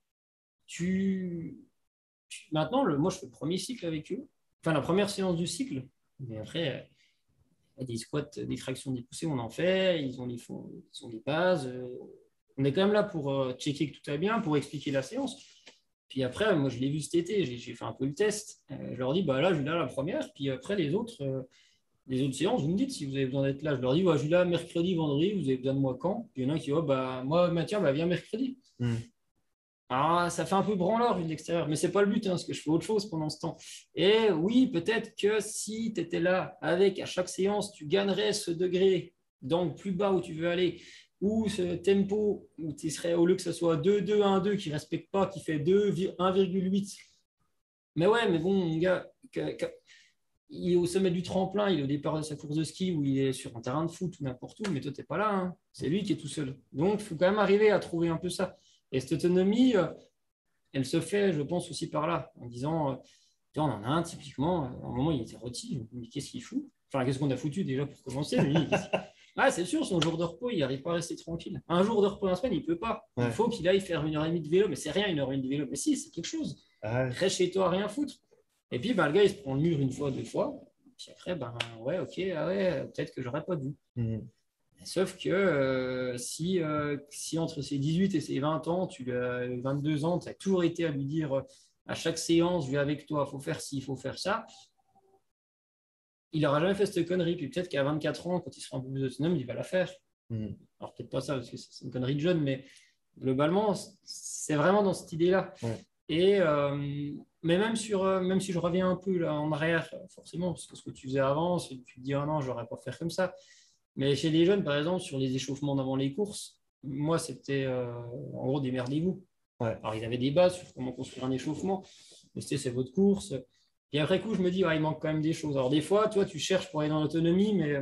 Maintenant, moi, je fais le premier cycle avec eux. Enfin, la première séance du cycle. Mais après, des squats, des tractions, des poussées, on en fait. Ils ont des bases. On est quand même là pour checker que tout va bien, pour expliquer la séance. Puis après, moi, je l'ai vu cet été. J'ai fait un peu le test. Je leur dis, là, je vais là la première. Puis après, les autres, Les autres séances, vous me dites si vous avez besoin d'être là. Je leur dis, ouais, je suis là mercredi, vendredi, vous avez besoin de moi quand? Puis il y en a qui disent, moi, Mathieu, viens mercredi. Alors, ça fait un peu branleur vu de l'extérieur, mais ce n'est pas le but, parce que je fais autre chose pendant ce temps. Et oui, peut-être que si tu étais là avec à chaque séance, tu gagnerais ce degré d'angle plus bas où tu veux aller, ou ce tempo où tu serais, au lieu que ce soit 2-2, 1-2 qui ne respecte pas, qui fait 1,8. Mais ouais, mais bon, mon gars, il est au sommet du tremplin, il est au départ de sa course de ski où il est sur un terrain de foot ou n'importe où, mais toi, tu n'es pas là. Hein. C'est lui qui est tout seul. Donc, il faut quand même arriver à trouver un peu ça. Et cette autonomie, elle se fait, je pense, aussi par là, en disant, on en a un typiquement, à un moment, il était rôti, mais qu'est-ce qu'il fout? Enfin, qu'est-ce qu'on a foutu déjà pour commencer? C'est sûr, son jour de repos, il n'arrive pas à rester tranquille. Un jour de repos dans la semaine, il ne peut pas. Ouais. Il faut qu'il aille faire 1h30 de vélo, mais c'est rien, 1h30 de vélo. Mais si, c'est quelque chose. Reste chez toi, rien foutre. Et puis, le gars, il se prend le mur une fois, deux fois. Puis après, peut-être que j'aurais pas dû. Sauf que si entre ses 18 et ses 20 ans, 22 ans, tu as toujours été à lui dire à chaque séance, je vais avec toi, il faut faire ci, il faut faire ça, il n'aura jamais fait cette connerie. Puis peut-être qu'à 24 ans, quand il sera un peu plus autonome, il va la faire. Alors peut-être pas ça, parce que c'est une connerie de jeune, mais globalement, c'est vraiment dans cette idée-là. Ouais. Et, mais même si je reviens un peu là, en arrière, forcément, parce que ce que tu faisais avant, c'est que tu te dis, ah non, je n'aurais pas faire comme ça. Mais chez les jeunes, par exemple, sur les échauffements d'avant les courses, moi, c'était en gros démerdez-vous. Ouais. Alors, ils avaient des bases sur comment construire un échauffement, mais c'est votre course. Et après coup, je me dis, il manque quand même des choses. Alors, des fois, toi, tu cherches pour aller dans l'autonomie, mais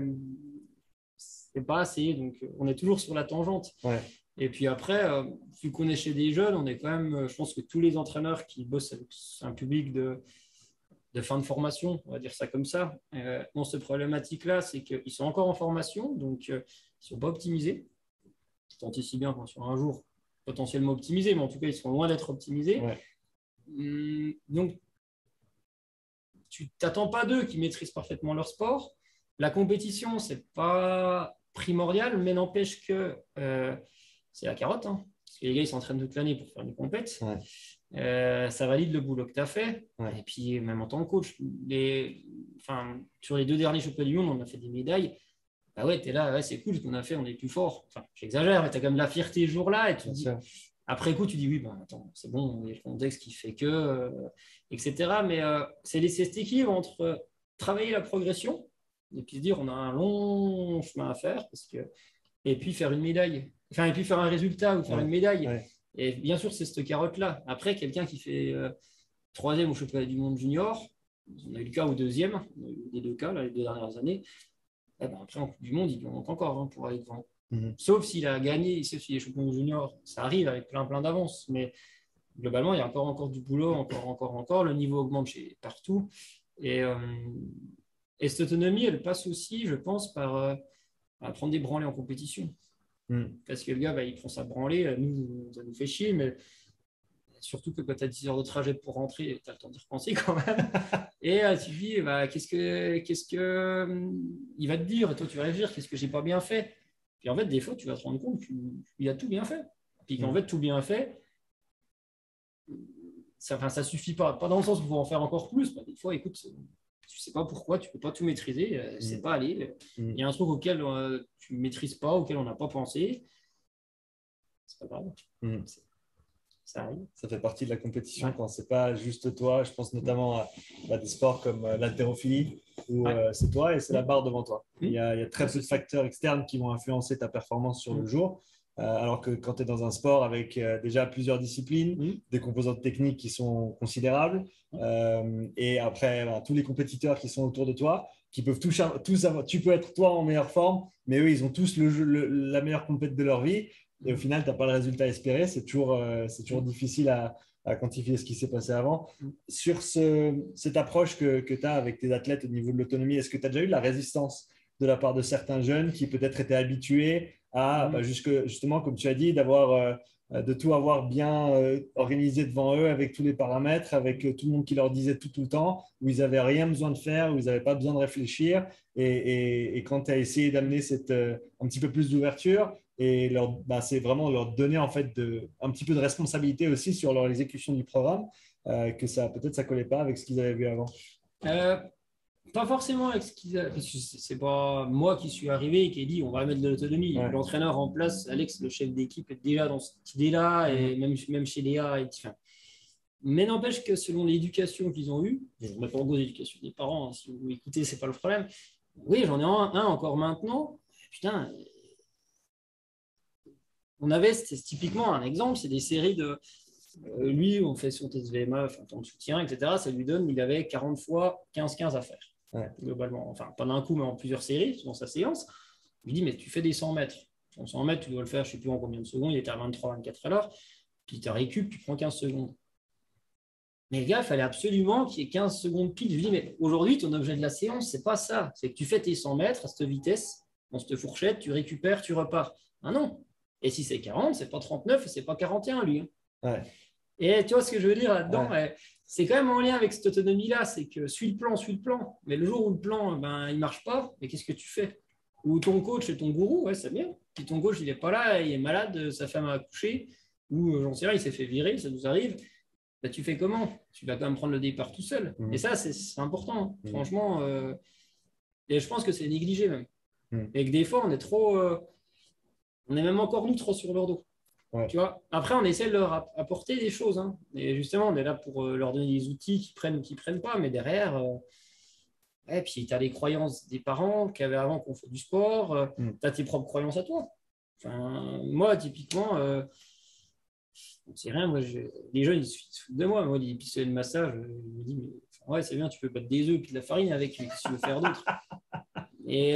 c'est pas assez. Donc, on est toujours sur la tangente. Ouais. Et puis après, vu qu'on est chez des jeunes, on est quand même, je pense que tous les entraîneurs qui bossent avec un public de fin de formation, on va dire ça comme ça, ont cette problématique-là, c'est qu'ils sont encore en formation, donc ils ne sont pas optimisés, tant et si bien qu'on soit un jour potentiellement optimisés, mais en tout cas, ils sont loin d'être optimisés. Ouais. Donc, tu t'attends pas d'eux qui maîtrisent parfaitement leur sport. La compétition, ce n'est pas primordial, mais n'empêche que c'est la carotte, hein, parce que les gars, ils s'entraînent toute l'année pour faire des compètes. Ouais. Ça valide le boulot que tu as fait. Ouais. Et puis, même en tant que coach, sur les 2 derniers championnats du monde, on a fait des médailles. Bah ouais, tu es là, ouais, c'est cool ce qu'on a fait, on est plus fort. Enfin, j'exagère, mais tu as quand même la fierté ce jour-là. Et tu dis, après coup, tu dis oui, attends, c'est bon, il y a le contexte qui fait que, etc. Mais c'est laisser cet équilibre entre travailler la progression et puis se dire, on a un long chemin à faire. Et puis faire une médaille. Enfin, et puis faire un résultat ou faire une médaille. Ouais. Et bien sûr, c'est cette carotte-là. Après, quelqu'un qui fait 3e au championnat du monde junior, on a eu le cas au 2e, on a eu les 2 cas, là, les 2 dernières années, après en Coupe du Monde, il lui manque encore pour aller devant. Sauf s'il a gagné, sauf s'il est champion junior, ça arrive avec plein d'avance. Mais globalement, il y a encore du boulot, encore. Le niveau augmente partout. Et cette autonomie, elle passe aussi, je pense, par prendre des branlées en compétition. Parce que le gars, il prend sa branlée, ça nous fait chier, mais surtout que quand tu as 10 heures de trajet pour rentrer, tu as le temps d'y repenser quand même. Et tu dis, qu'est-ce que il va te dire? Et toi, tu vas réagir, qu'est-ce que j'ai pas bien fait? Puis en fait, des fois, tu vas te rendre compte qu'il a tout bien fait. Puis qu'en fait, tout bien fait, ça suffit pas. Pas dans le sens où il faut en faire encore plus. Des fois, écoute, tu sais pas pourquoi, tu peux pas tout maîtriser, c'est pas aller. Il y a un truc auquel tu maîtrises pas, auquel on n'a pas pensé. C'est pas grave. Ça arrive. Ça fait partie de la compétition quand c'est pas juste toi. Je pense notamment à des sports comme l'haltérophilie où c'est toi et c'est la barre devant toi. Il y a très peu de facteurs externes qui vont influencer ta performance sur le jour. Alors que quand tu es dans un sport avec déjà plusieurs disciplines, des composantes techniques qui sont considérables, et après tous les compétiteurs qui sont autour de toi, qui peuvent tous avoir, tu peux être toi en meilleure forme, mais eux, ils ont tous la meilleure compétition de leur vie, et au final, tu n'as pas le résultat espéré. C'est toujours difficile à quantifier ce qui s'est passé avant. Sur cette approche que tu as avec tes athlètes au niveau de l'autonomie, est-ce que tu as déjà eu de la résistance de la part de certains jeunes qui peut-être étaient habitués à, justement, comme tu as dit, de tout avoir bien organisé devant eux avec tous les paramètres, avec tout le monde qui leur disait tout le temps, où ils n'avaient rien besoin de faire, où ils n'avaient pas besoin de réfléchir. Et quand tu as essayé d'amener un petit peu plus d'ouverture, et c'est vraiment leur donner en fait un petit peu de responsabilité aussi sur l'exécution du programme, que ça collait pas avec ce qu'ils avaient vu avant. Pas forcément avec ce qu'il a, parce que c'est pas moi qui suis arrivé et qui ai dit on va mettre de l'autonomie. Ouais. L'entraîneur en place, Alex, le chef d'équipe, est déjà dans cette idée-là, et même chez Léa. Mais n'empêche que selon l'éducation qu'ils ont eue, je ne remets pas en cause l'éducation des parents, hein, si vous écoutez, c'est pas le problème. Oui, j'en ai un encore maintenant. Putain, on avait, c'est typiquement un exemple, c'est des séries de. Lui, on fait son test VMA, enfin, temps de soutien, etc. Ça lui donne, il avait 40 fois 15-15 à faire, globalement. Enfin, pas d'un coup, mais en plusieurs séries, dans sa séance. Je lui dis, mais tu fais des 100 mètres. En 100 mètres, tu dois le faire, je ne sais plus en combien de secondes, il était à 23-24 à l'heure. Puis tu récup, tu prends 15 secondes. Mais le gars, il fallait absolument qu'il y ait 15 secondes pile. Je lui dis, mais aujourd'hui, ton objet de la séance, c'est pas ça. C'est que tu fais tes 100 mètres à cette vitesse, dans cette fourchette, tu récupères, tu repars. Ah non. Et si c'est 40, c'est pas 39 et c'est pas 41, lui. Ouais. Et tu vois ce que je veux dire là-dedans, c'est quand même en lien avec cette autonomie-là, c'est que suis le plan. Mais le jour où le plan, il ne marche pas, mais qu'est-ce que tu fais? Ou ton coach et ton gourou, ouais, c'est bien. Puis ton coach, il n'est pas là, il est malade, sa femme a accouché, ou j'en sais rien, il s'est fait virer, ça nous arrive. Bah, tu fais comment? Tu vas quand même prendre le départ tout seul. Et ça, c'est important. Franchement, et je pense que c'est négligé même. Et que des fois, on est trop... on est même encore nous trop sur leur dos. Ouais. Tu vois, après, on essaie de leur apporter des choses. Hein. Et justement, on est là pour leur donner des outils qui prennent ou qui ne prennent pas. Mais derrière, puis tu as les croyances des parents qui avaient avant qu'on fait du sport. Tu as tes propres croyances à toi. Enfin, moi, typiquement, c'est rien. Moi, les jeunes, ils se foutent de moi. Moi, les pistolets de massage, je me dis, mais, ouais, c'est bien, tu peux battre des œufs et de la farine avec, mais qu'est-ce que tu veux faire d'autre? Et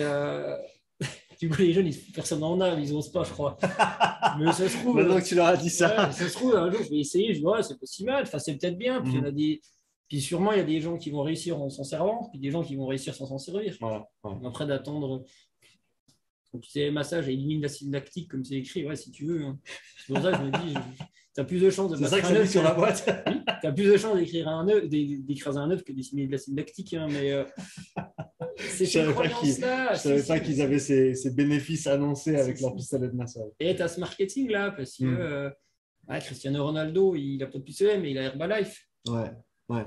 du coup, les jeunes, personne n'en a, ils n'osent pas, je crois. Mais ça se trouve. Maintenant que tu leur as dit ça. Ça se trouve, un jour, je vais essayer, je dis, ouais, c'est pas si mal, enfin, c'est peut-être bien. Puis, il y en a puis sûrement, il y a des gens qui vont réussir en s'en servant, puis des gens qui vont réussir sans s'en servir. Voilà. Après, d'attendre. Donc, tu sais, massage élimine l'acide lactique, comme c'est écrit, ouais, si tu veux. Hein. C'est pour ça que je me dis, tu as plus de chances de c'est ça que ça dit sur la boîte. Oui, tu as plus de chances d'écrire un œuf, d'écraser un œuf que d'éliminer de l'acide lactique. Hein, mais. Je ne savais pas qu'ils avaient ces bénéfices annoncés avec leur pistolet de massage. Et tu as ce marketing-là, parce que Cristiano Ronaldo, il n'a pas de pistolet, mais il a Herbalife. Ouais.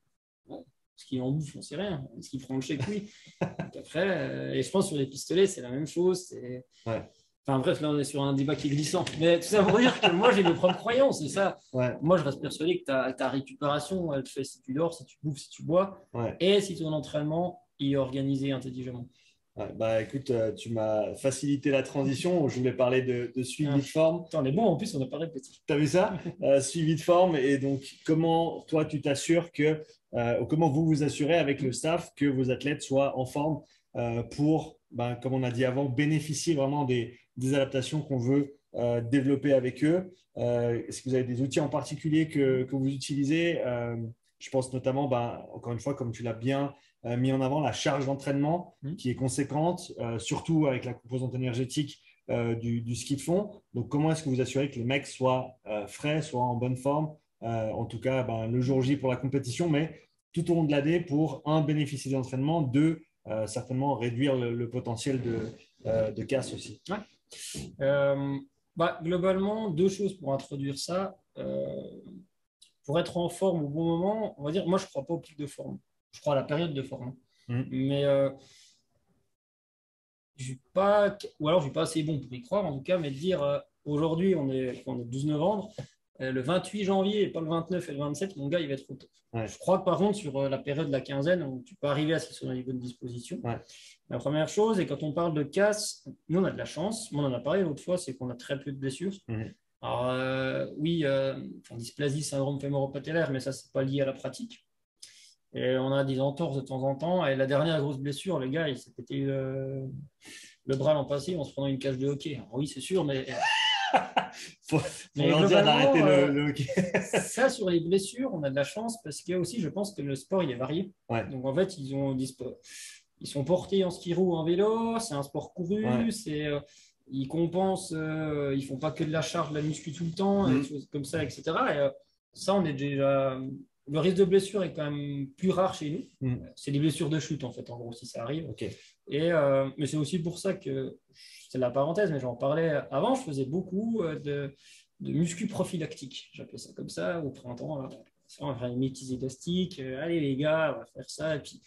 Ce qu'il en bouffe, on ne sait rien. Ce qu'il prend le chèque, oui. Donc après, et je pense sur les pistolets, c'est la même chose. Enfin bref, là, on est sur un débat qui est glissant. Mais tout ça pour dire que moi, j'ai mes propres croyances. Et ça, moi, je reste persuadé que ta récupération, elle te fait si tu dors, si tu bouffes, si tu bois. Et si ton entraînement est organisé intelligemment. Écoute, tu m'as facilité la transition. Je voulais parler de suivi de forme. On est bon, en plus, on a parlé de petit. Tu as vu ça? Suivi de forme. Et donc, comment toi, tu t'assures que, ou comment vous vous assurez avec le staff que vos athlètes soient en forme pour, comme on a dit avant, bénéficier vraiment des adaptations qu'on veut développer avec eux? Est-ce que vous avez des outils en particulier que vous utilisez? Je pense notamment, encore une fois, comme tu l'as bien mis en avant, la charge d'entraînement qui est conséquente, surtout avec la composante énergétique du ski de fond. Donc, comment est-ce que vous assurez que les mecs soient frais, soient en bonne forme, en tout cas le jour J pour la compétition, mais tout au long de l'année pour, un, bénéficier de l'entraînement, deux, certainement réduire le potentiel de casse aussi. Globalement, deux choses pour introduire ça. Pour être en forme au bon moment, on va dire, moi, je ne crois pas au pic de forme. Je crois à la période de forme. Mais ou alors je ne suis pas assez bon pour y croire, en tout cas, mais de dire aujourd'hui, on est 12 novembre, le 28 janvier et pas le 29 et le 27, mon gars, il va être au top. Je crois que par contre, sur la période de la quinzaine, où tu peux arriver à ce sur un niveau de disposition. La première chose, et quand on parle de casse, nous, on a de la chance. Moi, on en a parlé l'autre fois, c'est qu'on a très peu de blessures. Alors, dysplasie, syndrome fémoro-patellaire, mais ça, ce n'est pas lié à la pratique. Et on a des entorses de temps en temps. Et la dernière grosse blessure, le gars, il s'est pété le bras l'an passé en se prenant une cage de hockey. Alors, oui, c'est sûr, mais. faut leur dire d'arrêter le hockey. Ça, sur les blessures, on a de la chance parce que aussi, je pense que le sport, il est varié. Donc, en fait, ils sont portés en ski roue ou en vélo. C'est un sport couru. Ils compensent. Ils ne font pas que de la charge, de la muscu tout le temps, des choses comme ça, etc. Et ça, on est déjà. Le risque de blessure est quand même plus rare chez nous. C'est des blessures de chute, en fait, en gros, si ça arrive. Mais c'est aussi pour ça que, c'est la parenthèse, mais j'en parlais avant, je faisais beaucoup de muscu prophylactique. J'appelais ça comme ça, au printemps. Là, on va faire une métise élastique. Allez, les gars, on va faire ça. Et puis,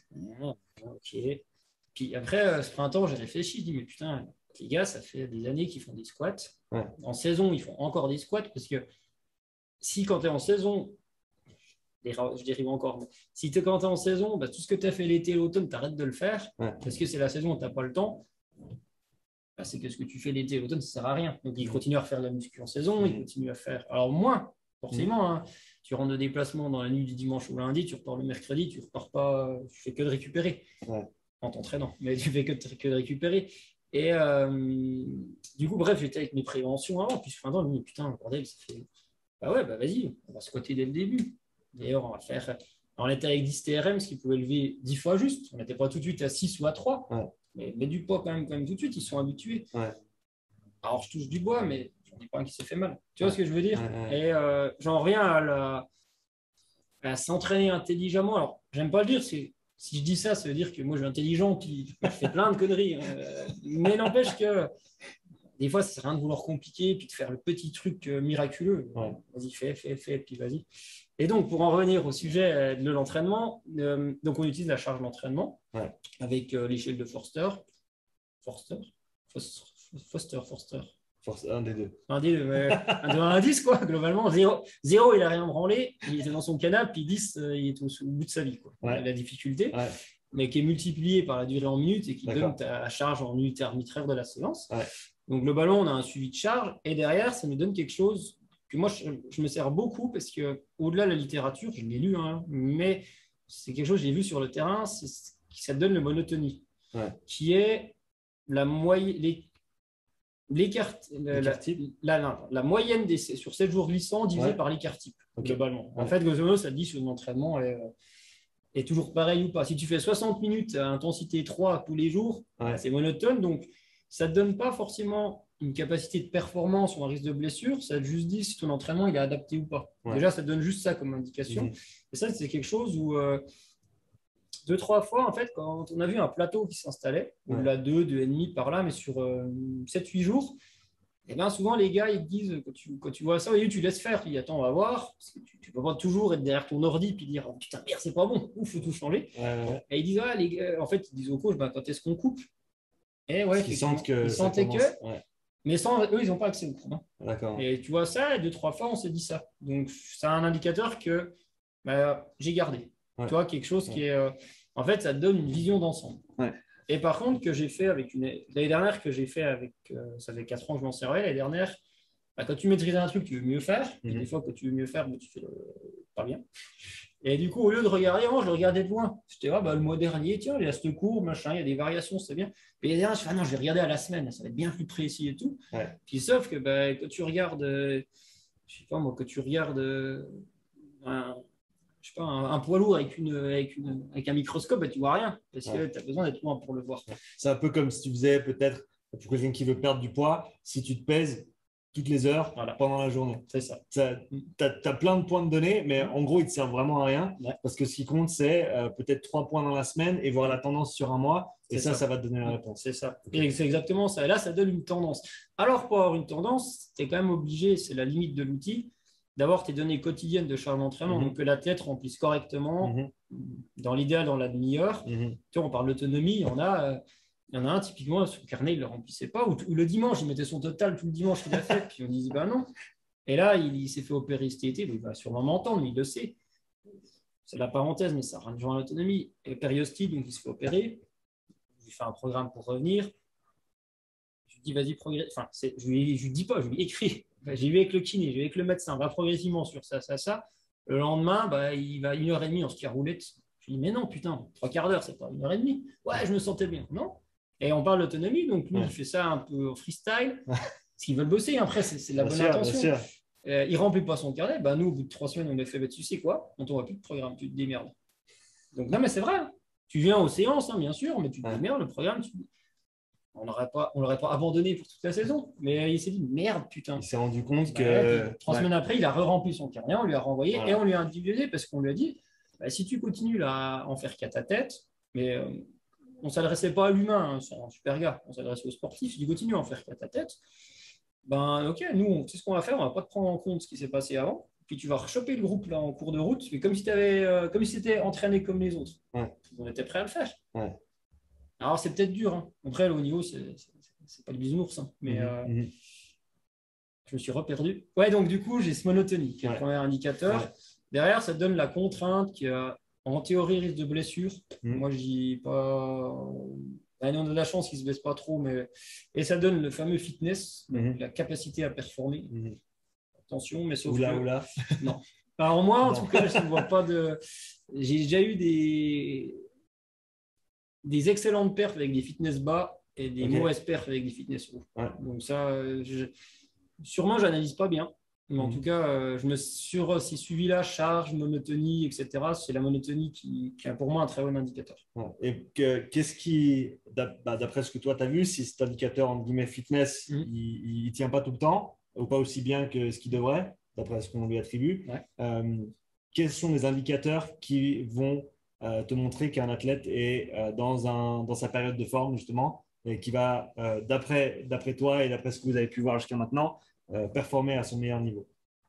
Ah, ok. Puis après, ce printemps, j'ai réfléchi, je dis, mais putain, les gars, ça fait des années qu'ils font des squats. Ouais. En saison, ils font encore des squats parce que si quand tu es en saison, je dérive encore, mais si quand tu es en saison, bah, tout ce que tu as fait l'été et l'automne, tu arrêtes de le faire parce que c'est la saison où tu n'as pas le temps. Bah, c'est que ce que tu fais l'été et l'automne, ça ne sert à rien. Donc, ils continuent à faire de la muscu en saison, ils continuent à faire. Alors, moins, forcément, hein. Tu rentres de déplacement dans la nuit du dimanche au lundi, tu repars le mercredi, tu repars pas, tu fais que de récupérer en t'entraînant, mais tu fais que de récupérer. Et du coup, bref, j'étais avec mes préventions avant, puis fin temps, je me dis, putain, bordel, ça fait. Bah ouais, bah vas-y, on va squatter dès le début. D'ailleurs, on va faire. On était avec 10 TRM, ce qui pouvait lever 10 fois juste. On n'était pas tout de suite à 6 ou à 3. Mais du poids quand même tout de suite, ils sont habitués. Alors, je touche du bois, mais j'en ai pas un qui s'est fait mal. Tu vois ce que je veux dire? Et j'en reviens à s'entraîner intelligemment. Alors, j'aime pas le dire, si je dis ça, ça veut dire que moi, je suis intelligent, puis je fais plein de conneries. Mais n'empêche que des fois, ça sert à rien de vouloir compliquer, puis de faire le petit truc miraculeux. Vas-y, fais, puis vas-y. Et donc, pour en revenir au sujet de l'entraînement, donc on utilise la charge d'entraînement avec l'échelle de Forster. Un des deux. Un des deux, mais un de 1 à 10, quoi, globalement. 0, il n'a rien branlé, il était dans son canapé, puis 10, il est au bout de sa vie, quoi. La difficulté, mais qui est multipliée par la durée en minutes et qui donne ta charge en unité arbitraire de la séance. Donc, globalement, on a un suivi de charge, et derrière, ça nous donne quelque chose que moi, je me sers beaucoup, parce qu'au-delà de la littérature, je l'ai lu, hein, mais c'est quelque chose que j'ai vu sur le terrain, ça te donne le monotonie, qui est la moyenne. La moyenne sur 7 jours glissants divisé par l'écart type, globalement. En fait, grosso modo, ça te dit si un entraînement est toujours pareil ou pas. Si tu fais 60 minutes à intensité 3 tous les jours, c'est monotone. Donc, ça ne te donne pas forcément une capacité de performance ou un risque de blessure. Ça te juste dit si ton entraînement il est adapté ou pas. Déjà, ça te donne juste ça comme indication. Et ça, c'est quelque chose où 2-3 fois, en fait, quand on a vu un plateau qui s'installait, au-delà de 2,5 par là, mais sur 7-8 jours, et bien souvent, les gars, ils te disent, quand tu vois ça, tu laisses faire. Tu dis, attends, on va voir. Parce que tu ne peux pas toujours être derrière ton ordi et dire, oh, putain, merde, c'est pas bon, il faut tout changer. Et ils disent, les gars, en fait, ils disent au coach, quand est-ce qu'on coupe? Et ils sentaient que. Mais eux, ils n'ont pas accès au cours. Et tu vois ça, et 2-3 fois, on s'est dit ça. Donc, c'est un indicateur que j'ai gardé. Tu vois, quelque chose qui est. En fait, ça te donne une vision d'ensemble. Et par contre, que j'ai fait l'année dernière, que j'ai fait avec. Ça fait 4 ans que je m'en servais. L'année dernière, quand tu maîtrises un truc, tu veux mieux faire. Et des fois, que tu veux mieux faire, tu fais pas bien. Et du coup, au lieu de regarder, avant, je le regardais de loin. J'étais le mois dernier, tiens, il y a ce cours, machin, il y a des variations, c'est bien. Et l'année dernière, je fais, non, je vais regarder à la semaine, ça va être bien plus précis et tout. Puis sauf que quand tu regardes, je sais pas moi, que tu regardes un poids lourd avec un microscope, tu vois rien. Parce que tu as besoin d'être loin pour le voir. C'est un peu comme si tu faisais peut-être, pour quelqu'un qui veut perdre du poids, si tu te pèses toutes les heures pendant la journée. C'est ça. Tu as plein de points de données, mais en gros, ils ne te servent vraiment à rien. Parce que ce qui compte, c'est peut-être 3 points dans la semaine et voir la tendance sur un mois. Et ça va te donner la réponse. C'est ça. Et c'est exactement ça. Et là, ça donne une tendance. Alors, pour avoir une tendance, tu es quand même obligé, c'est la limite de l'outil, d'avoir tes données quotidiennes de charge d'entraînement, donc que la tête remplisse correctement, dans l'idéal, dans la demi-heure. Tu vois, on parle d'autonomie, il y en a un, typiquement, son carnet, il ne le remplissait pas. Ou le dimanche, il mettait son total tout le dimanche qu'il a fait. Puis on disait, non. Et là, il s'est fait opérer cet été. Il va sûrement m'entendre, mais il le sait. C'est la parenthèse, mais ça rejoint l'autonomie. Et périostite, donc il se fait opérer. Je lui fais un programme pour revenir. Je lui dis, vas-y, progresse. Enfin, je lui dis pas, je lui écris. J'ai vu avec le kiné, j'ai vu avec le médecin. Va progressivement sur ça. Le lendemain, il va 1h30 en ski à roulette. Je lui dis, mais non, putain, 3/4 d'heure, c'est pas 1h30. Ouais, je me sentais bien. Non. Et on parle d'autonomie, donc lui, il fait ça un peu en freestyle, parce qu'ils veulent bosser. Après, c'est de la bonne intention. Il ne remplit pas son carnet. Nous, au bout de 3 semaines, on a fait, tu sais quoi, on t'envoie plus de programme, tu te démerdes. Donc, non, mais c'est vrai. Tu viens aux séances, bien sûr, mais tu te démerdes, le programme, on ne l'aurait pas abandonné pour toute la saison. Mais il s'est dit, merde, putain. Il s'est rendu compte que. 3 semaines après, il a rempli son carnet, on lui a renvoyé et on lui a individualisé parce qu'on lui a dit, si tu continues à en faire qu'à ta tête, mais. On ne s'adressait pas à l'humain, c'est un super gars. On s'adressait aux sportifs. Je dis continue à en faire qu'à ta tête. Ok, nous, c'est ce qu'on va faire. On ne va pas te prendre en compte ce qui s'est passé avant. puis tu vas rechoper le groupe là, en cours de route, mais comme si c'était entraîné comme les autres. Ouais. On était prêt à le faire. Ouais. Alors, c'est peut-être dur. Hein. Après, le haut niveau, c'est pas le bisounours. Hein. Mais je me suis reperdu. Ouais, donc du coup, j'ai ce monotonie, qui est le premier indicateur. Ouais. Derrière, ça te donne la contrainte qui a, en théorie, risque de blessure. Moi, je dis pas. On a de la chance qu'il ne se blesse pas trop, mais. Et ça donne le fameux fitness, la capacité à performer. Attention, mais sauf que. Oula. Non. Alors, moi, en tout cas, je ne vois pas de. J'ai déjà eu des excellentes perfs avec des fitness bas et des mauvaises perfs avec des fitness hauts. Ouais. Donc ça, sûrement, je n'analyse pas bien. Mais en tout cas, sur ces suivis-là, charge, monotonie, etc., c'est la monotonie qui a pour moi un très bon indicateur. Ouais. Et qu'est-ce qui, d'après ce que toi, tu as vu, si cet indicateur, entre guillemets, fitness, il ne tient pas tout le temps, ou pas aussi bien que ce qu'il devrait, d'après ce qu'on lui attribue, quels sont les indicateurs qui vont te montrer qu'un athlète est dans sa période de forme, justement, et qui va, d'après toi et d'après ce que vous avez pu voir jusqu'à maintenant, performer à son meilleur niveau?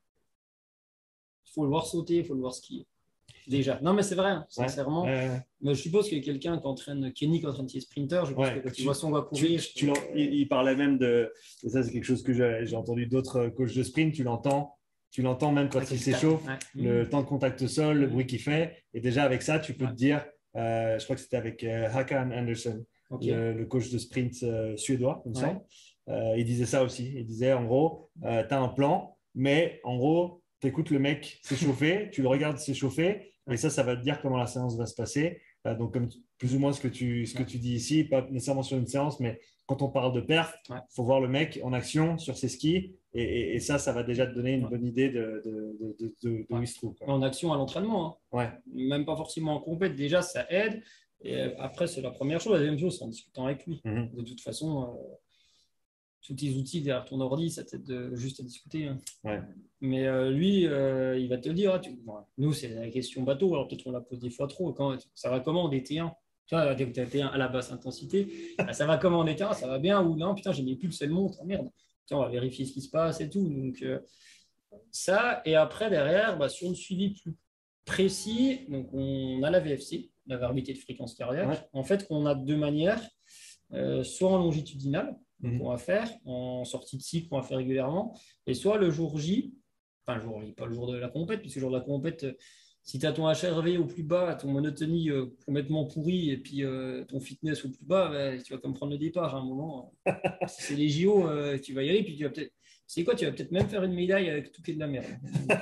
Il faut le voir sauter, il faut le voir skier. Déjà. Non, mais c'est vrai, hein, sincèrement. Mais je suppose que quelqu'un qui entraîne Kenny, qui entraîne ses sprinters, je pense que quand il voit son gars courir. Il parlait même de. Et ça, c'est quelque chose que j'ai entendu d'autres coachs de sprint, tu l'entends même quand il s'échauffe, le temps de contact au sol, le bruit qu'il fait. Et déjà, avec ça, tu peux te dire, je crois que c'était avec Hakan Anderson, le coach de sprint suédois, comme ça. Il disait ça aussi. Il disait, en gros, tu as un plan, mais en gros, tu écoutes le mec s'échauffer, tu le regardes s'échauffer, et ça va te dire comment la séance va se passer. Donc, comme plus ou moins ce que tu dis ici, pas nécessairement sur une séance, mais quand on parle de perf, il faut voir le mec en action sur ses skis. Et ça va déjà te donner une bonne idée de où il se trouve. En action à l'entraînement. Hein. Même pas forcément en compète. Déjà, ça aide. Et après, c'est la première chose. La deuxième chose, c'est en discutant avec lui. De toute façon, tous tes outils derrière ton ordi, ça t'aide juste à discuter. Hein. Mais lui, il va te le dire. Nous, c'est la question bateau. Alors peut-être on la pose des fois trop. Ça va comment en DT1? Tu vois, DT1 à la basse intensité. Ça va comment en DT1? Ça va bien ou non? Putain, j'ai mis plus, elle montre. Merde. On va vérifier ce qui se passe et tout. Donc, ça, et après, derrière, sur le suivi plus précis, donc on a la VFC, la variabilité de fréquence cardiaque. En fait, on a deux manières, soit en longitudinal, qu'on va faire, en sortie de cycle, qu'on va faire régulièrement, et soit le jour J, enfin le jour J, pas le jour de la compète, puisque le jour de la compète, si tu as ton HRV au plus bas, ton monotonie complètement pourrie et puis ton fitness au plus bas, tu vas comme prendre le départ à un moment. Si c'est les JO, tu vas y aller, puis tu vas peut-être. C'est quoi? Tu vas peut-être même faire une médaille avec tout qui est de la merde.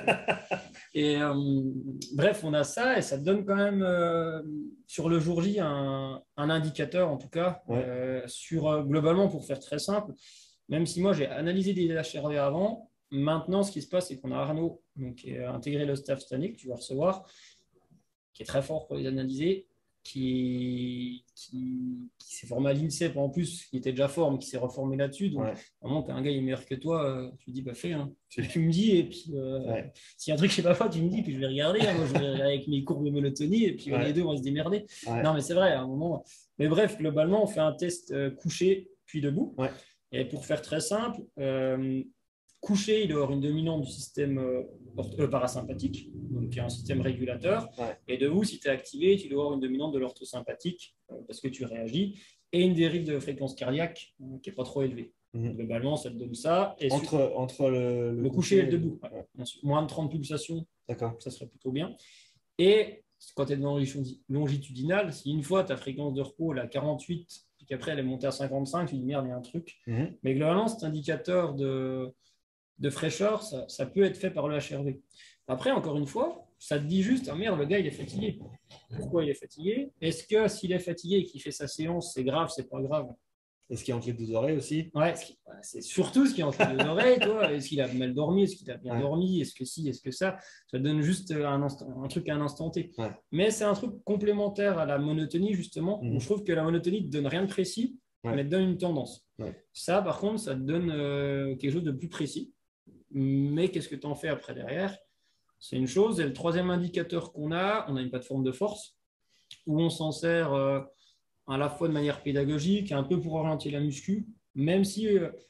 Bref, on a ça et ça te donne quand même sur le jour J un indicateur, en tout cas, sur globalement, pour faire très simple, même si moi j'ai analysé des HRV avant. Maintenant, ce qui se passe, c'est qu'on a Arnaud, donc, qui a intégré le staff cette année, que tu vas recevoir, qui est très fort pour les analyser, qui s'est formé à l'INSEP en plus, qui était déjà fort, mais qui s'est reformé là-dessus. Donc, vraiment, quand un gars est meilleur que toi, tu dis, fais. Hein. Tu me dis, et puis s'il y a un truc que je ne sais pas faire, tu me dis, puis je vais regarder. Hein. Moi, je vais regarder avec mes courbes de monotonie, et puis les deux, on va se démerder. Non, mais c'est vrai, à un moment. Mais bref, globalement, on fait un test couché, puis debout. Et pour faire très simple, couché, il doit avoir une dominante du système parasympathique, donc qui est un système régulateur. Et debout, si tu es activé, tu dois avoir une dominante de l'orthosympathique parce que tu réagis, et une dérive de fréquence cardiaque qui n'est pas trop élevée. Globalement, ça te donne ça. Et entre le couché et le debout. Moins de 30 pulsations, ça serait plutôt bien. Et quand tu es dans longitudinal, si une fois ta fréquence de repos est à 48, puis qu'après elle est montée à 55, tu dis merde, il y a un truc. Mais globalement, cet indicateur de fraîcheur, ça peut être fait par le HRV. Après, encore une fois, ça te dit juste, merde, le gars, il est fatigué. Pourquoi il est fatigué? Est-ce que s'il est fatigué et qu'il fait sa séance, c'est grave, c'est pas grave? Est-ce qu'il est entre les deux oreilles aussi? C'est surtout ce qui est entre les deux oreilles, toi. Est-ce qu'il a mal dormi? Est-ce qu'il a bien dormi? Est-ce que si? Est-ce que ça? Ça te donne juste un truc à un instant T. Mais c'est un truc complémentaire à la monotonie, justement. Où je trouve que la monotonie ne te donne rien de précis, mais elle te donne une tendance. Ça, par contre, ça te donne quelque chose de plus précis. Mais qu'est-ce que tu en fais après derrière? C'est une chose. Et le troisième indicateur qu'on a, on a une plateforme de force où on s'en sert à la fois de manière pédagogique, un peu pour orienter la muscu, même si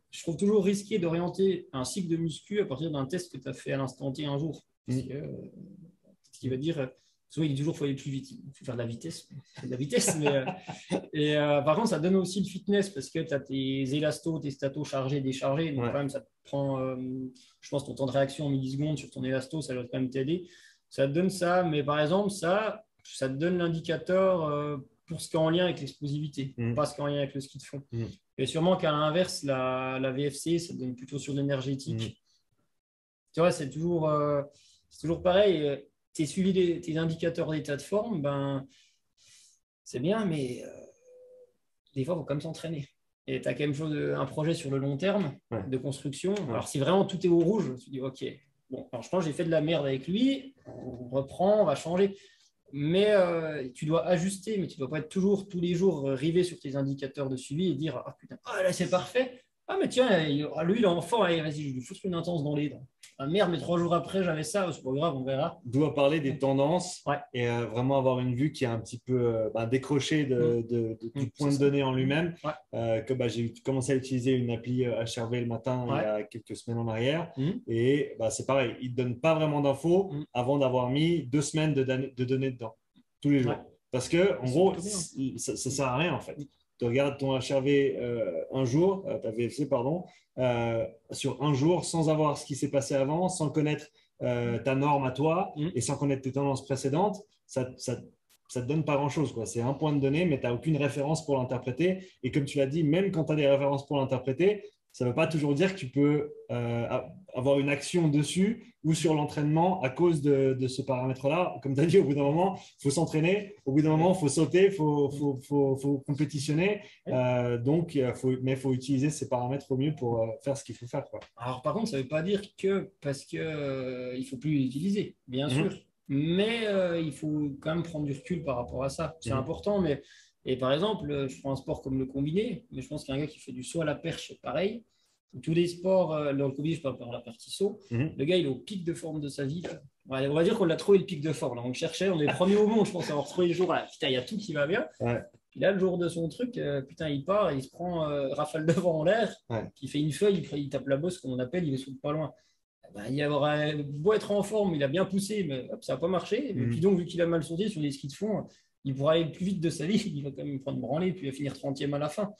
je trouve toujours risqué d'orienter un cycle de muscu à partir d'un test que tu as fait à l'instant T un jour. Parce que, ce qui va dire, souvent il dit toujours qu'il faut aller plus vite. Il faut faire de la vitesse. Par contre, ça donne aussi le fitness parce que tu as tes élastos, tes statos chargés, déchargés. Donc, quand même, ça te prend, je pense, ton temps de réaction en millisecondes sur ton élasto, ça doit quand même t'aider. Ça te donne ça. Mais par exemple, ça te donne l'indicateur pour ce qui est en lien avec l'explosivité, pas ce qui est en lien avec le ski de fond. Et sûrement qu'à l'inverse, la VFC, ça te donne plutôt sur l'énergétique. Tu vois, c'est toujours pareil. Tu as suivi tes indicateurs d'état de forme, ben, c'est bien, mais des fois, il faut quand même s'entraîner. Et tu as quand même un projet sur le long terme de construction. Alors, si vraiment tout est au rouge, tu dis, OK, bon, alors je pense que j'ai fait de la merde avec lui, on reprend, on va changer. Mais tu dois ajuster, mais tu ne dois pas être toujours, tous les jours, rivé sur tes indicateurs de suivi et dire, ah putain, là c'est parfait. Ah mais tiens, lui il est en forme, allez, vas-y, je lui fous une intense dans les dents. Ah merde, mais 3 jours après, j'avais ça, c'est pas grave, on verra. On doit parler des tendances et vraiment avoir une vue qui est un petit peu décrochée du point de données en lui-même. J'ai commencé à utiliser une appli HRV le matin il y a quelques semaines en arrière. Et c'est pareil, il ne donne pas vraiment d'infos avant d'avoir mis 2 semaines de données dedans, tous les jours. Parce que, en gros, ça ne sert à rien en fait. Tu regardes ton HRV un jour, ta VFC, pardon, sur un jour, sans avoir ce qui s'est passé avant, sans connaître ta norme à toi et sans connaître tes tendances précédentes, ça te donne pas grand-chose. C'est un point de données, mais tu n'as aucune référence pour l'interpréter. Et comme tu l'as dit, même quand tu as des références pour l'interpréter, ça ne veut pas toujours dire que tu peux avoir une action dessus ou sur l'entraînement à cause de ce paramètre-là. Comme tu as dit, au bout d'un moment, il faut s'entraîner. Au bout d'un moment, il faut sauter, il faut compétitionner. Mais il faut utiliser ces paramètres au mieux pour faire ce qu'il faut faire. Alors, par contre, ça ne veut pas dire que parce qu'il ne faut plus l'utiliser, bien sûr. Mais il faut quand même prendre du recul par rapport à ça. C'est important, mais… Et par exemple, je prends un sport comme le combiné, mais je pense qu'il y a un gars qui fait du saut à la perche, c'est pareil. Tous les sports, dans le combiné, je parle par la partie saut. Le gars, il est au pic de forme de sa vie. Ouais, on va dire qu'on l'a trouvé le pic de forme. Là. On le cherchait, on est les premiers au monde, je pense, avoir trouvé le jour. Là. Putain, il y a tout qui va bien. Puis là, le jour de son truc, putain, il part, il se prend rafale de vent en l'air, il fait une feuille, il tape la bosse, comme on appelle, il ne saute pas loin. Il aurait beau être en forme, il a bien poussé, mais hop, ça n'a pas marché. Et puis donc, vu qu'il a mal sauté sur les skis de fond, il pourra aller le plus vite de sa vie, il va quand même prendre branlée, puis il va finir 30e à la fin.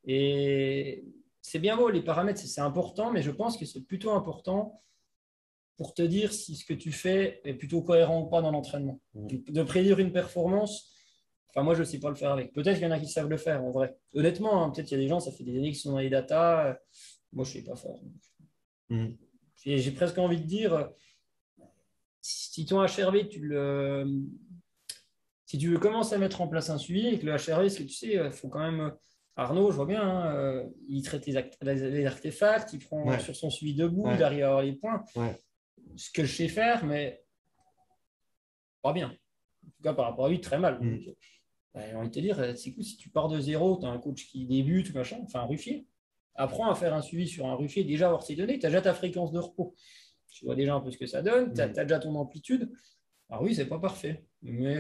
Et c'est bien beau, les paramètres, c'est important, mais je pense que c'est plutôt important pour te dire si ce que tu fais est plutôt cohérent ou pas dans l'entraînement. De prédire une performance, enfin moi, je ne sais pas le faire avec. Peut-être qu'il y en a qui savent le faire, en vrai. Honnêtement, peut-être qu'il y a des gens, ça fait des années qu'ils sont dans les datas. Moi, je ne sais pas faire. J'ai presque envie de dire, si ton HRV, si tu veux commencer à mettre en place un suivi avec le HRV, ce que tu sais, il faut quand même… Arnaud, je vois bien, il traite les artefacts, il prend sur son suivi debout, il arrive à avoir les points. Ce que je sais faire, mais pas bien. En tout cas, par rapport à lui, très mal. Donc, j'ai envie de te dire, c'est cool, si tu pars de zéro, tu as un coach qui débute, machin, enfin un ruffier. Apprends à faire un suivi sur un ruffier, déjà avoir ses données, tu as déjà ta fréquence de repos. Tu vois déjà un peu ce que ça donne, tu as déjà ton amplitude. Alors oui, c'est pas parfait, mais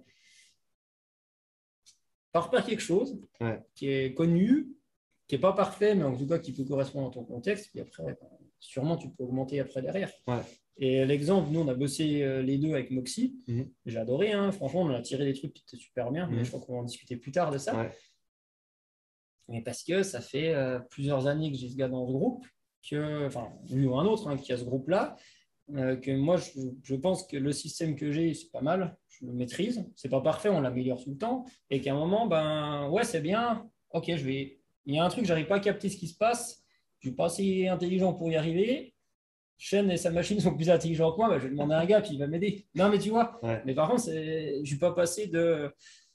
par quelque chose qui est connu, qui n'est pas parfait, mais en tout cas qui peut correspondre à ton contexte. Puis après, sûrement, tu peux augmenter après derrière. Et l'exemple, nous, on a bossé les deux avec Moxie. J'ai adoré, hein. Franchement, on a tiré des trucs qui étaient super bien, mais je crois qu'on va en discuter plus tard de ça. Mais parce que ça fait plusieurs années que j'ai ce gars dans ce groupe, enfin, lui ou un autre qui a ce groupe-là, que moi, je pense que le système que j'ai, c'est pas mal, je le maîtrise, c'est pas parfait, on l'améliore tout le temps, et qu'à un moment, c'est bien, ok, il y a un truc, j'arrive pas à capter ce qui se passe, je suis pas assez intelligent pour y arriver, Shen et sa machine sont plus intelligents que moi, je vais demander à un gars, puis il va m'aider. Non, mais tu vois, mais par contre, je suis pas passé de…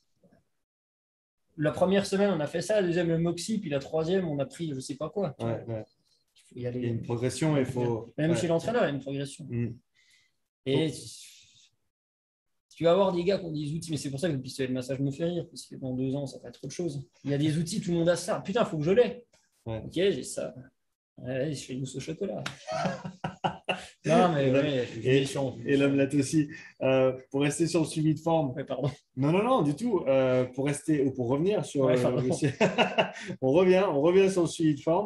La première semaine, on a fait ça, la deuxième, le Moxie, puis la troisième, on a pris je sais pas quoi. Il y a une progression, il faut… Même chez l'entraîneur, il y a une progression. Et tu vas avoir des gars qui ont des outils, mais c'est pour ça que le pistolet de massage me fait rire, parce que dans 2 ans, ça va être autre chose. Il y a des outils, tout le monde a ça. Putain, il faut que je l'ai. Ok, j'ai ça. Je fais une mousse au chocolat. Non, mais et l'omelette aussi. Pour rester sur le suivi de forme. Pardon. Non, du tout. Pour revenir sur… on revient sur le suivi de forme.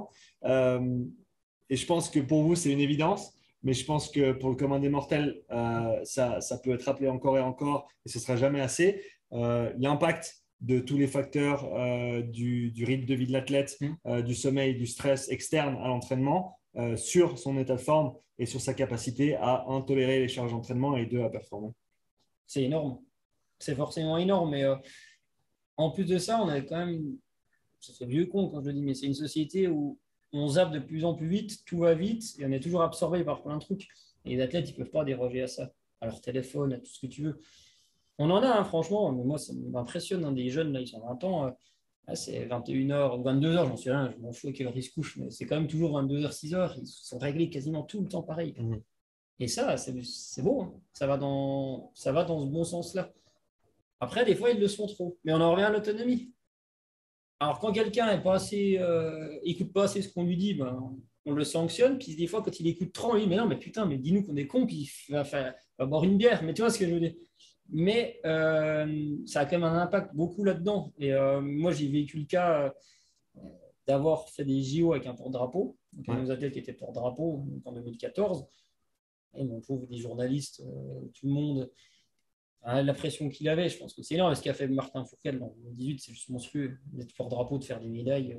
Et je pense que pour vous, c'est une évidence. Mais je pense que pour le commun des mortels, ça peut être rappelé encore et encore et ce ne sera jamais assez. L'impact de tous les facteurs du rythme de vie de l'athlète, du sommeil, du stress externe à l'entraînement sur son état de forme et sur sa capacité à tolérer les charges d'entraînement et à performer. C'est énorme. C'est forcément énorme. Mais en plus de ça, on a quand même, ça fait vieux con quand je le dis, mais c'est une société où on zappe de plus en plus vite, tout va vite et on est toujours absorbé par plein de trucs. Et les athlètes, ils ne peuvent pas déroger à ça, à leur téléphone, à tout ce que tu veux. On en a, hein, franchement, mais moi, ça m'impressionne. Hein, des jeunes, là, ils sont 20 ans, c'est 21h ou 22h, j'en sais rien, je m'en fous à quelle heure ils se couchent, mais c'est quand même toujours 22h, 6h, ils sont réglés quasiment tout le temps pareil. Et ça, c'est beau, hein. Ça va dans ce bon sens-là. Après, des fois, ils le sont trop, mais on en revient à l'autonomie. Alors, quand quelqu'un est pas assez, écoute pas assez ce qu'on lui dit, ben, on le sanctionne. Puis des fois, quand il écoute trop, on lui dit mais non, mais putain, mais dis-nous qu'on est con, puis il va boire une bière. Mais tu vois ce que je veux dire. Mais ça a quand même un impact beaucoup là-dedans. Et moi, j'ai vécu le cas d'avoir fait des JO avec un porte-drapeau, donc un de nos athlètes qui était porte-drapeau en 2014. Et mon pauvre, des journalistes, tout le monde. La pression qu'il avait, je pense que c'est énorme. Ce qu'a fait Martin Fourcade en 2018, c'est juste monstrueux. D'être porte-drapeau, de faire des médailles.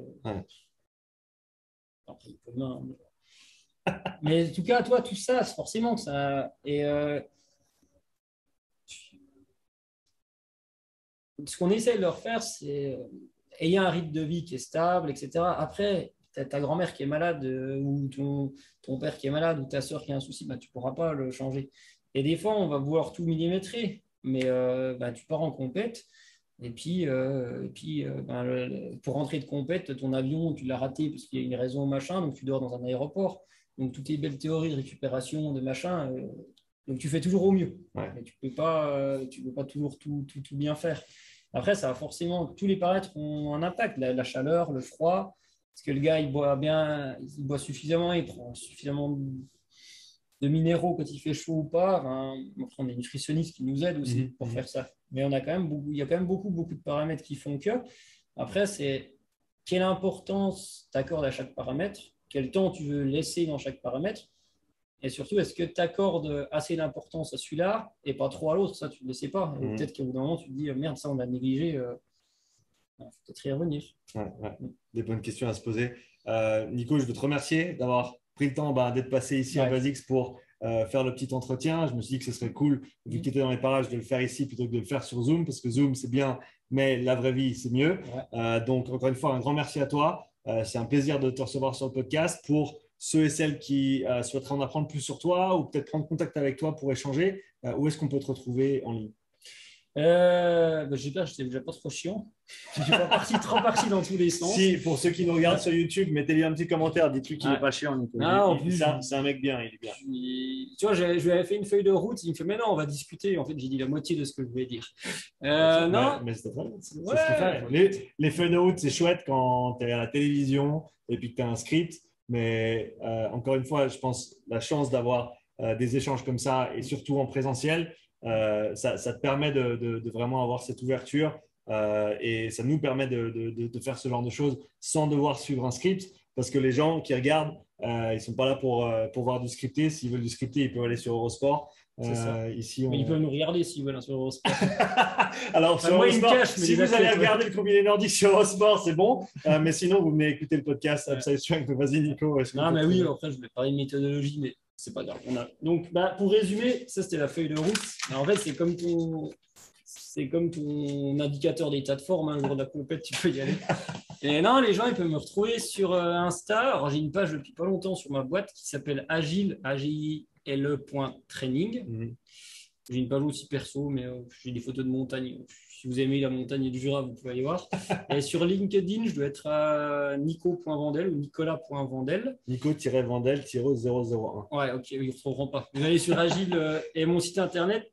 Après, il peut main. Mais en tout cas, toi, tout ça, c'est forcément ça. Et ce qu'on essaie de leur faire, c'est ayez un rythme de vie qui est stable, etc. Après, ta grand-mère qui est malade ou ton père qui est malade ou ta soeur qui a un souci, tu ne pourras pas le changer. Et des fois, on va vouloir tout millimétrer. Mais tu pars en compète et puis, pour rentrer de compète, ton avion, tu l'as raté parce qu'il y a une raison machin, donc tu dors dans un aéroport. Donc, toutes les belles théories de récupération, de machin, donc tu fais toujours au mieux. Mais tu peux pas toujours tout bien faire. Après, ça a forcément, tous les paramètres ont un impact. La chaleur, le froid, parce que le gars, il boit bien, il boit suffisamment, il prend suffisamment de minéraux quand il fait chaud ou pas. On a une nutritionniste qui nous aide aussi pour faire ça. Mais il y a quand même beaucoup de paramètres qui font que. Après, c'est quelle importance tu accordes à chaque paramètre, quel temps tu veux laisser dans chaque paramètre, et surtout, est-ce que tu accordes assez d'importance à celui-là et pas trop à l'autre. Ça, tu ne le sais pas. Et peut-être qu'au bout d'un moment, tu te dis merde, ça, on l'a négligé. Il faut peut-être y revenir. Des bonnes questions à se poser. Nico, je veux te remercier d'avoir pris le temps d'être passé ici à Basics pour faire le petit entretien. Je me suis dit que ce serait cool, vu que tu étais dans les parages, de le faire ici plutôt que de le faire sur Zoom, parce que Zoom, c'est bien, mais la vraie vie, c'est mieux. Donc, encore une fois, un grand merci à toi. C'est un plaisir de te recevoir sur le podcast. Pour ceux et celles qui souhaiteraient en apprendre plus sur toi ou peut-être prendre contact avec toi pour échanger, où est-ce qu'on peut te retrouver en ligne? J'espère que je n'étais déjà pas trop chiant. Je suis pas trop parti dans tous les sens. Si, pour ceux qui nous regardent sur YouTube, mettez-lui un petit commentaire. Dites-lui qu'il n'est pas chiant, Nico. En plus, c'est un mec bien, il est bien. Tu vois, je lui avais fait une feuille de route. Il me fait, mais non, on va discuter. En fait, j'ai dit la moitié de ce que je voulais dire. Non. Mais c'était très bien. Les feuilles de route, c'est chouette quand tu es à la télévision et puis que tu as un script. Mais encore une fois, je pense la chance d'avoir des échanges comme ça et surtout en présentiel, ça te permet de vraiment avoir cette ouverture et ça nous permet de faire ce genre de choses sans devoir suivre un script, parce que les gens qui regardent, ils ne sont pas là pour voir du scripté. S'ils veulent du scripté, ils peuvent aller sur Eurosport. Ici, mais ils peuvent nous regarder s'ils veulent sur Eurosport. Alors, sur Eurosport, si vous allez regarder le combiné nordique sur Eurosport, c'est bon. Mais sinon, vous venez écouter le podcast. Vas-y, Nico. Non, mais oui, après, je vais parler de méthodologie, mais c'est pas grave. Donc, pour résumer, ça, c'était la feuille de route. Alors, en fait, c'est comme ton indicateur d'état de forme. Un jour de la compète, tu peux y aller. Et non, les gens, ils peuvent me retrouver sur Insta. Alors, j'ai une page depuis pas longtemps sur ma boîte qui s'appelle Agile, AGILE.training. J'ai une page aussi perso, mais j'ai des photos de montagne. Si vous aimez la montagne et le Jura, vous pouvez aller voir. Et sur LinkedIn, je dois être à nico.vandel ou nicolas.vandel. Nico-vandel-001. Ouais, ok, ils ne retrouveront pas. Vous allez sur Agile et mon site internet,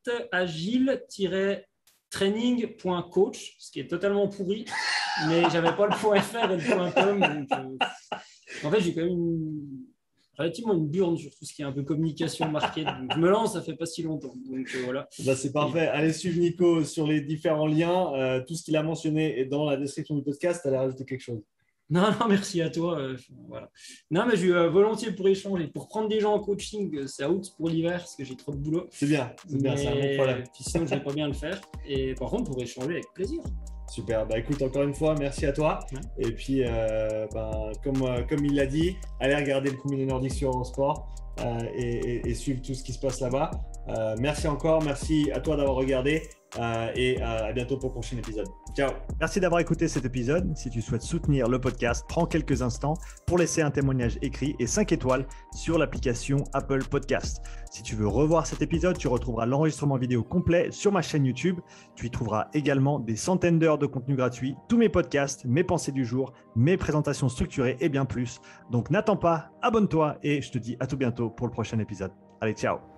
agile-training.coach, ce qui est totalement pourri, mais j'avais pas le .fr et le .com. Donc, en fait, j'ai quand même relativement une burne sur tout ce qui est un peu communication, marketing. Donc, je me lance, ça fait pas si longtemps. Donc voilà. C'est parfait. Allez suivre Nico sur les différents liens. Tout ce qu'il a mentionné est dans la description du podcast. Allez rajouter quelque chose. Non, non, merci à toi. Voilà. Non, mais je suis volontiers pour échanger. Pour prendre des gens en coaching, c'est out pour l'hiver parce que j'ai trop de boulot. C'est bien, c'est un bon problème. Puis sinon, je vais pas bien le faire. Et par contre, pour échanger avec plaisir. Super, écoute, encore une fois, merci à toi. Ouais. Et puis, comme il l'a dit, allez regarder le combiné nordique sur Eurosport et suivre tout ce qui se passe là-bas. Merci encore, merci à toi d'avoir regardé et à bientôt pour le prochain épisode. Ciao. Merci d'avoir écouté cet épisode. Si tu souhaites soutenir le podcast, prends quelques instants pour laisser un témoignage écrit et 5 étoiles sur l'application Apple Podcast. Si tu veux revoir cet épisode, tu retrouveras l'enregistrement vidéo complet sur ma chaîne YouTube. Tu y trouveras également des centaines d'heures de contenu gratuit, tous mes podcasts, mes pensées du jour, mes présentations structurées et bien plus. Donc n'attends pas, abonne-toi et je te dis à tout bientôt pour le prochain épisode. Allez, ciao.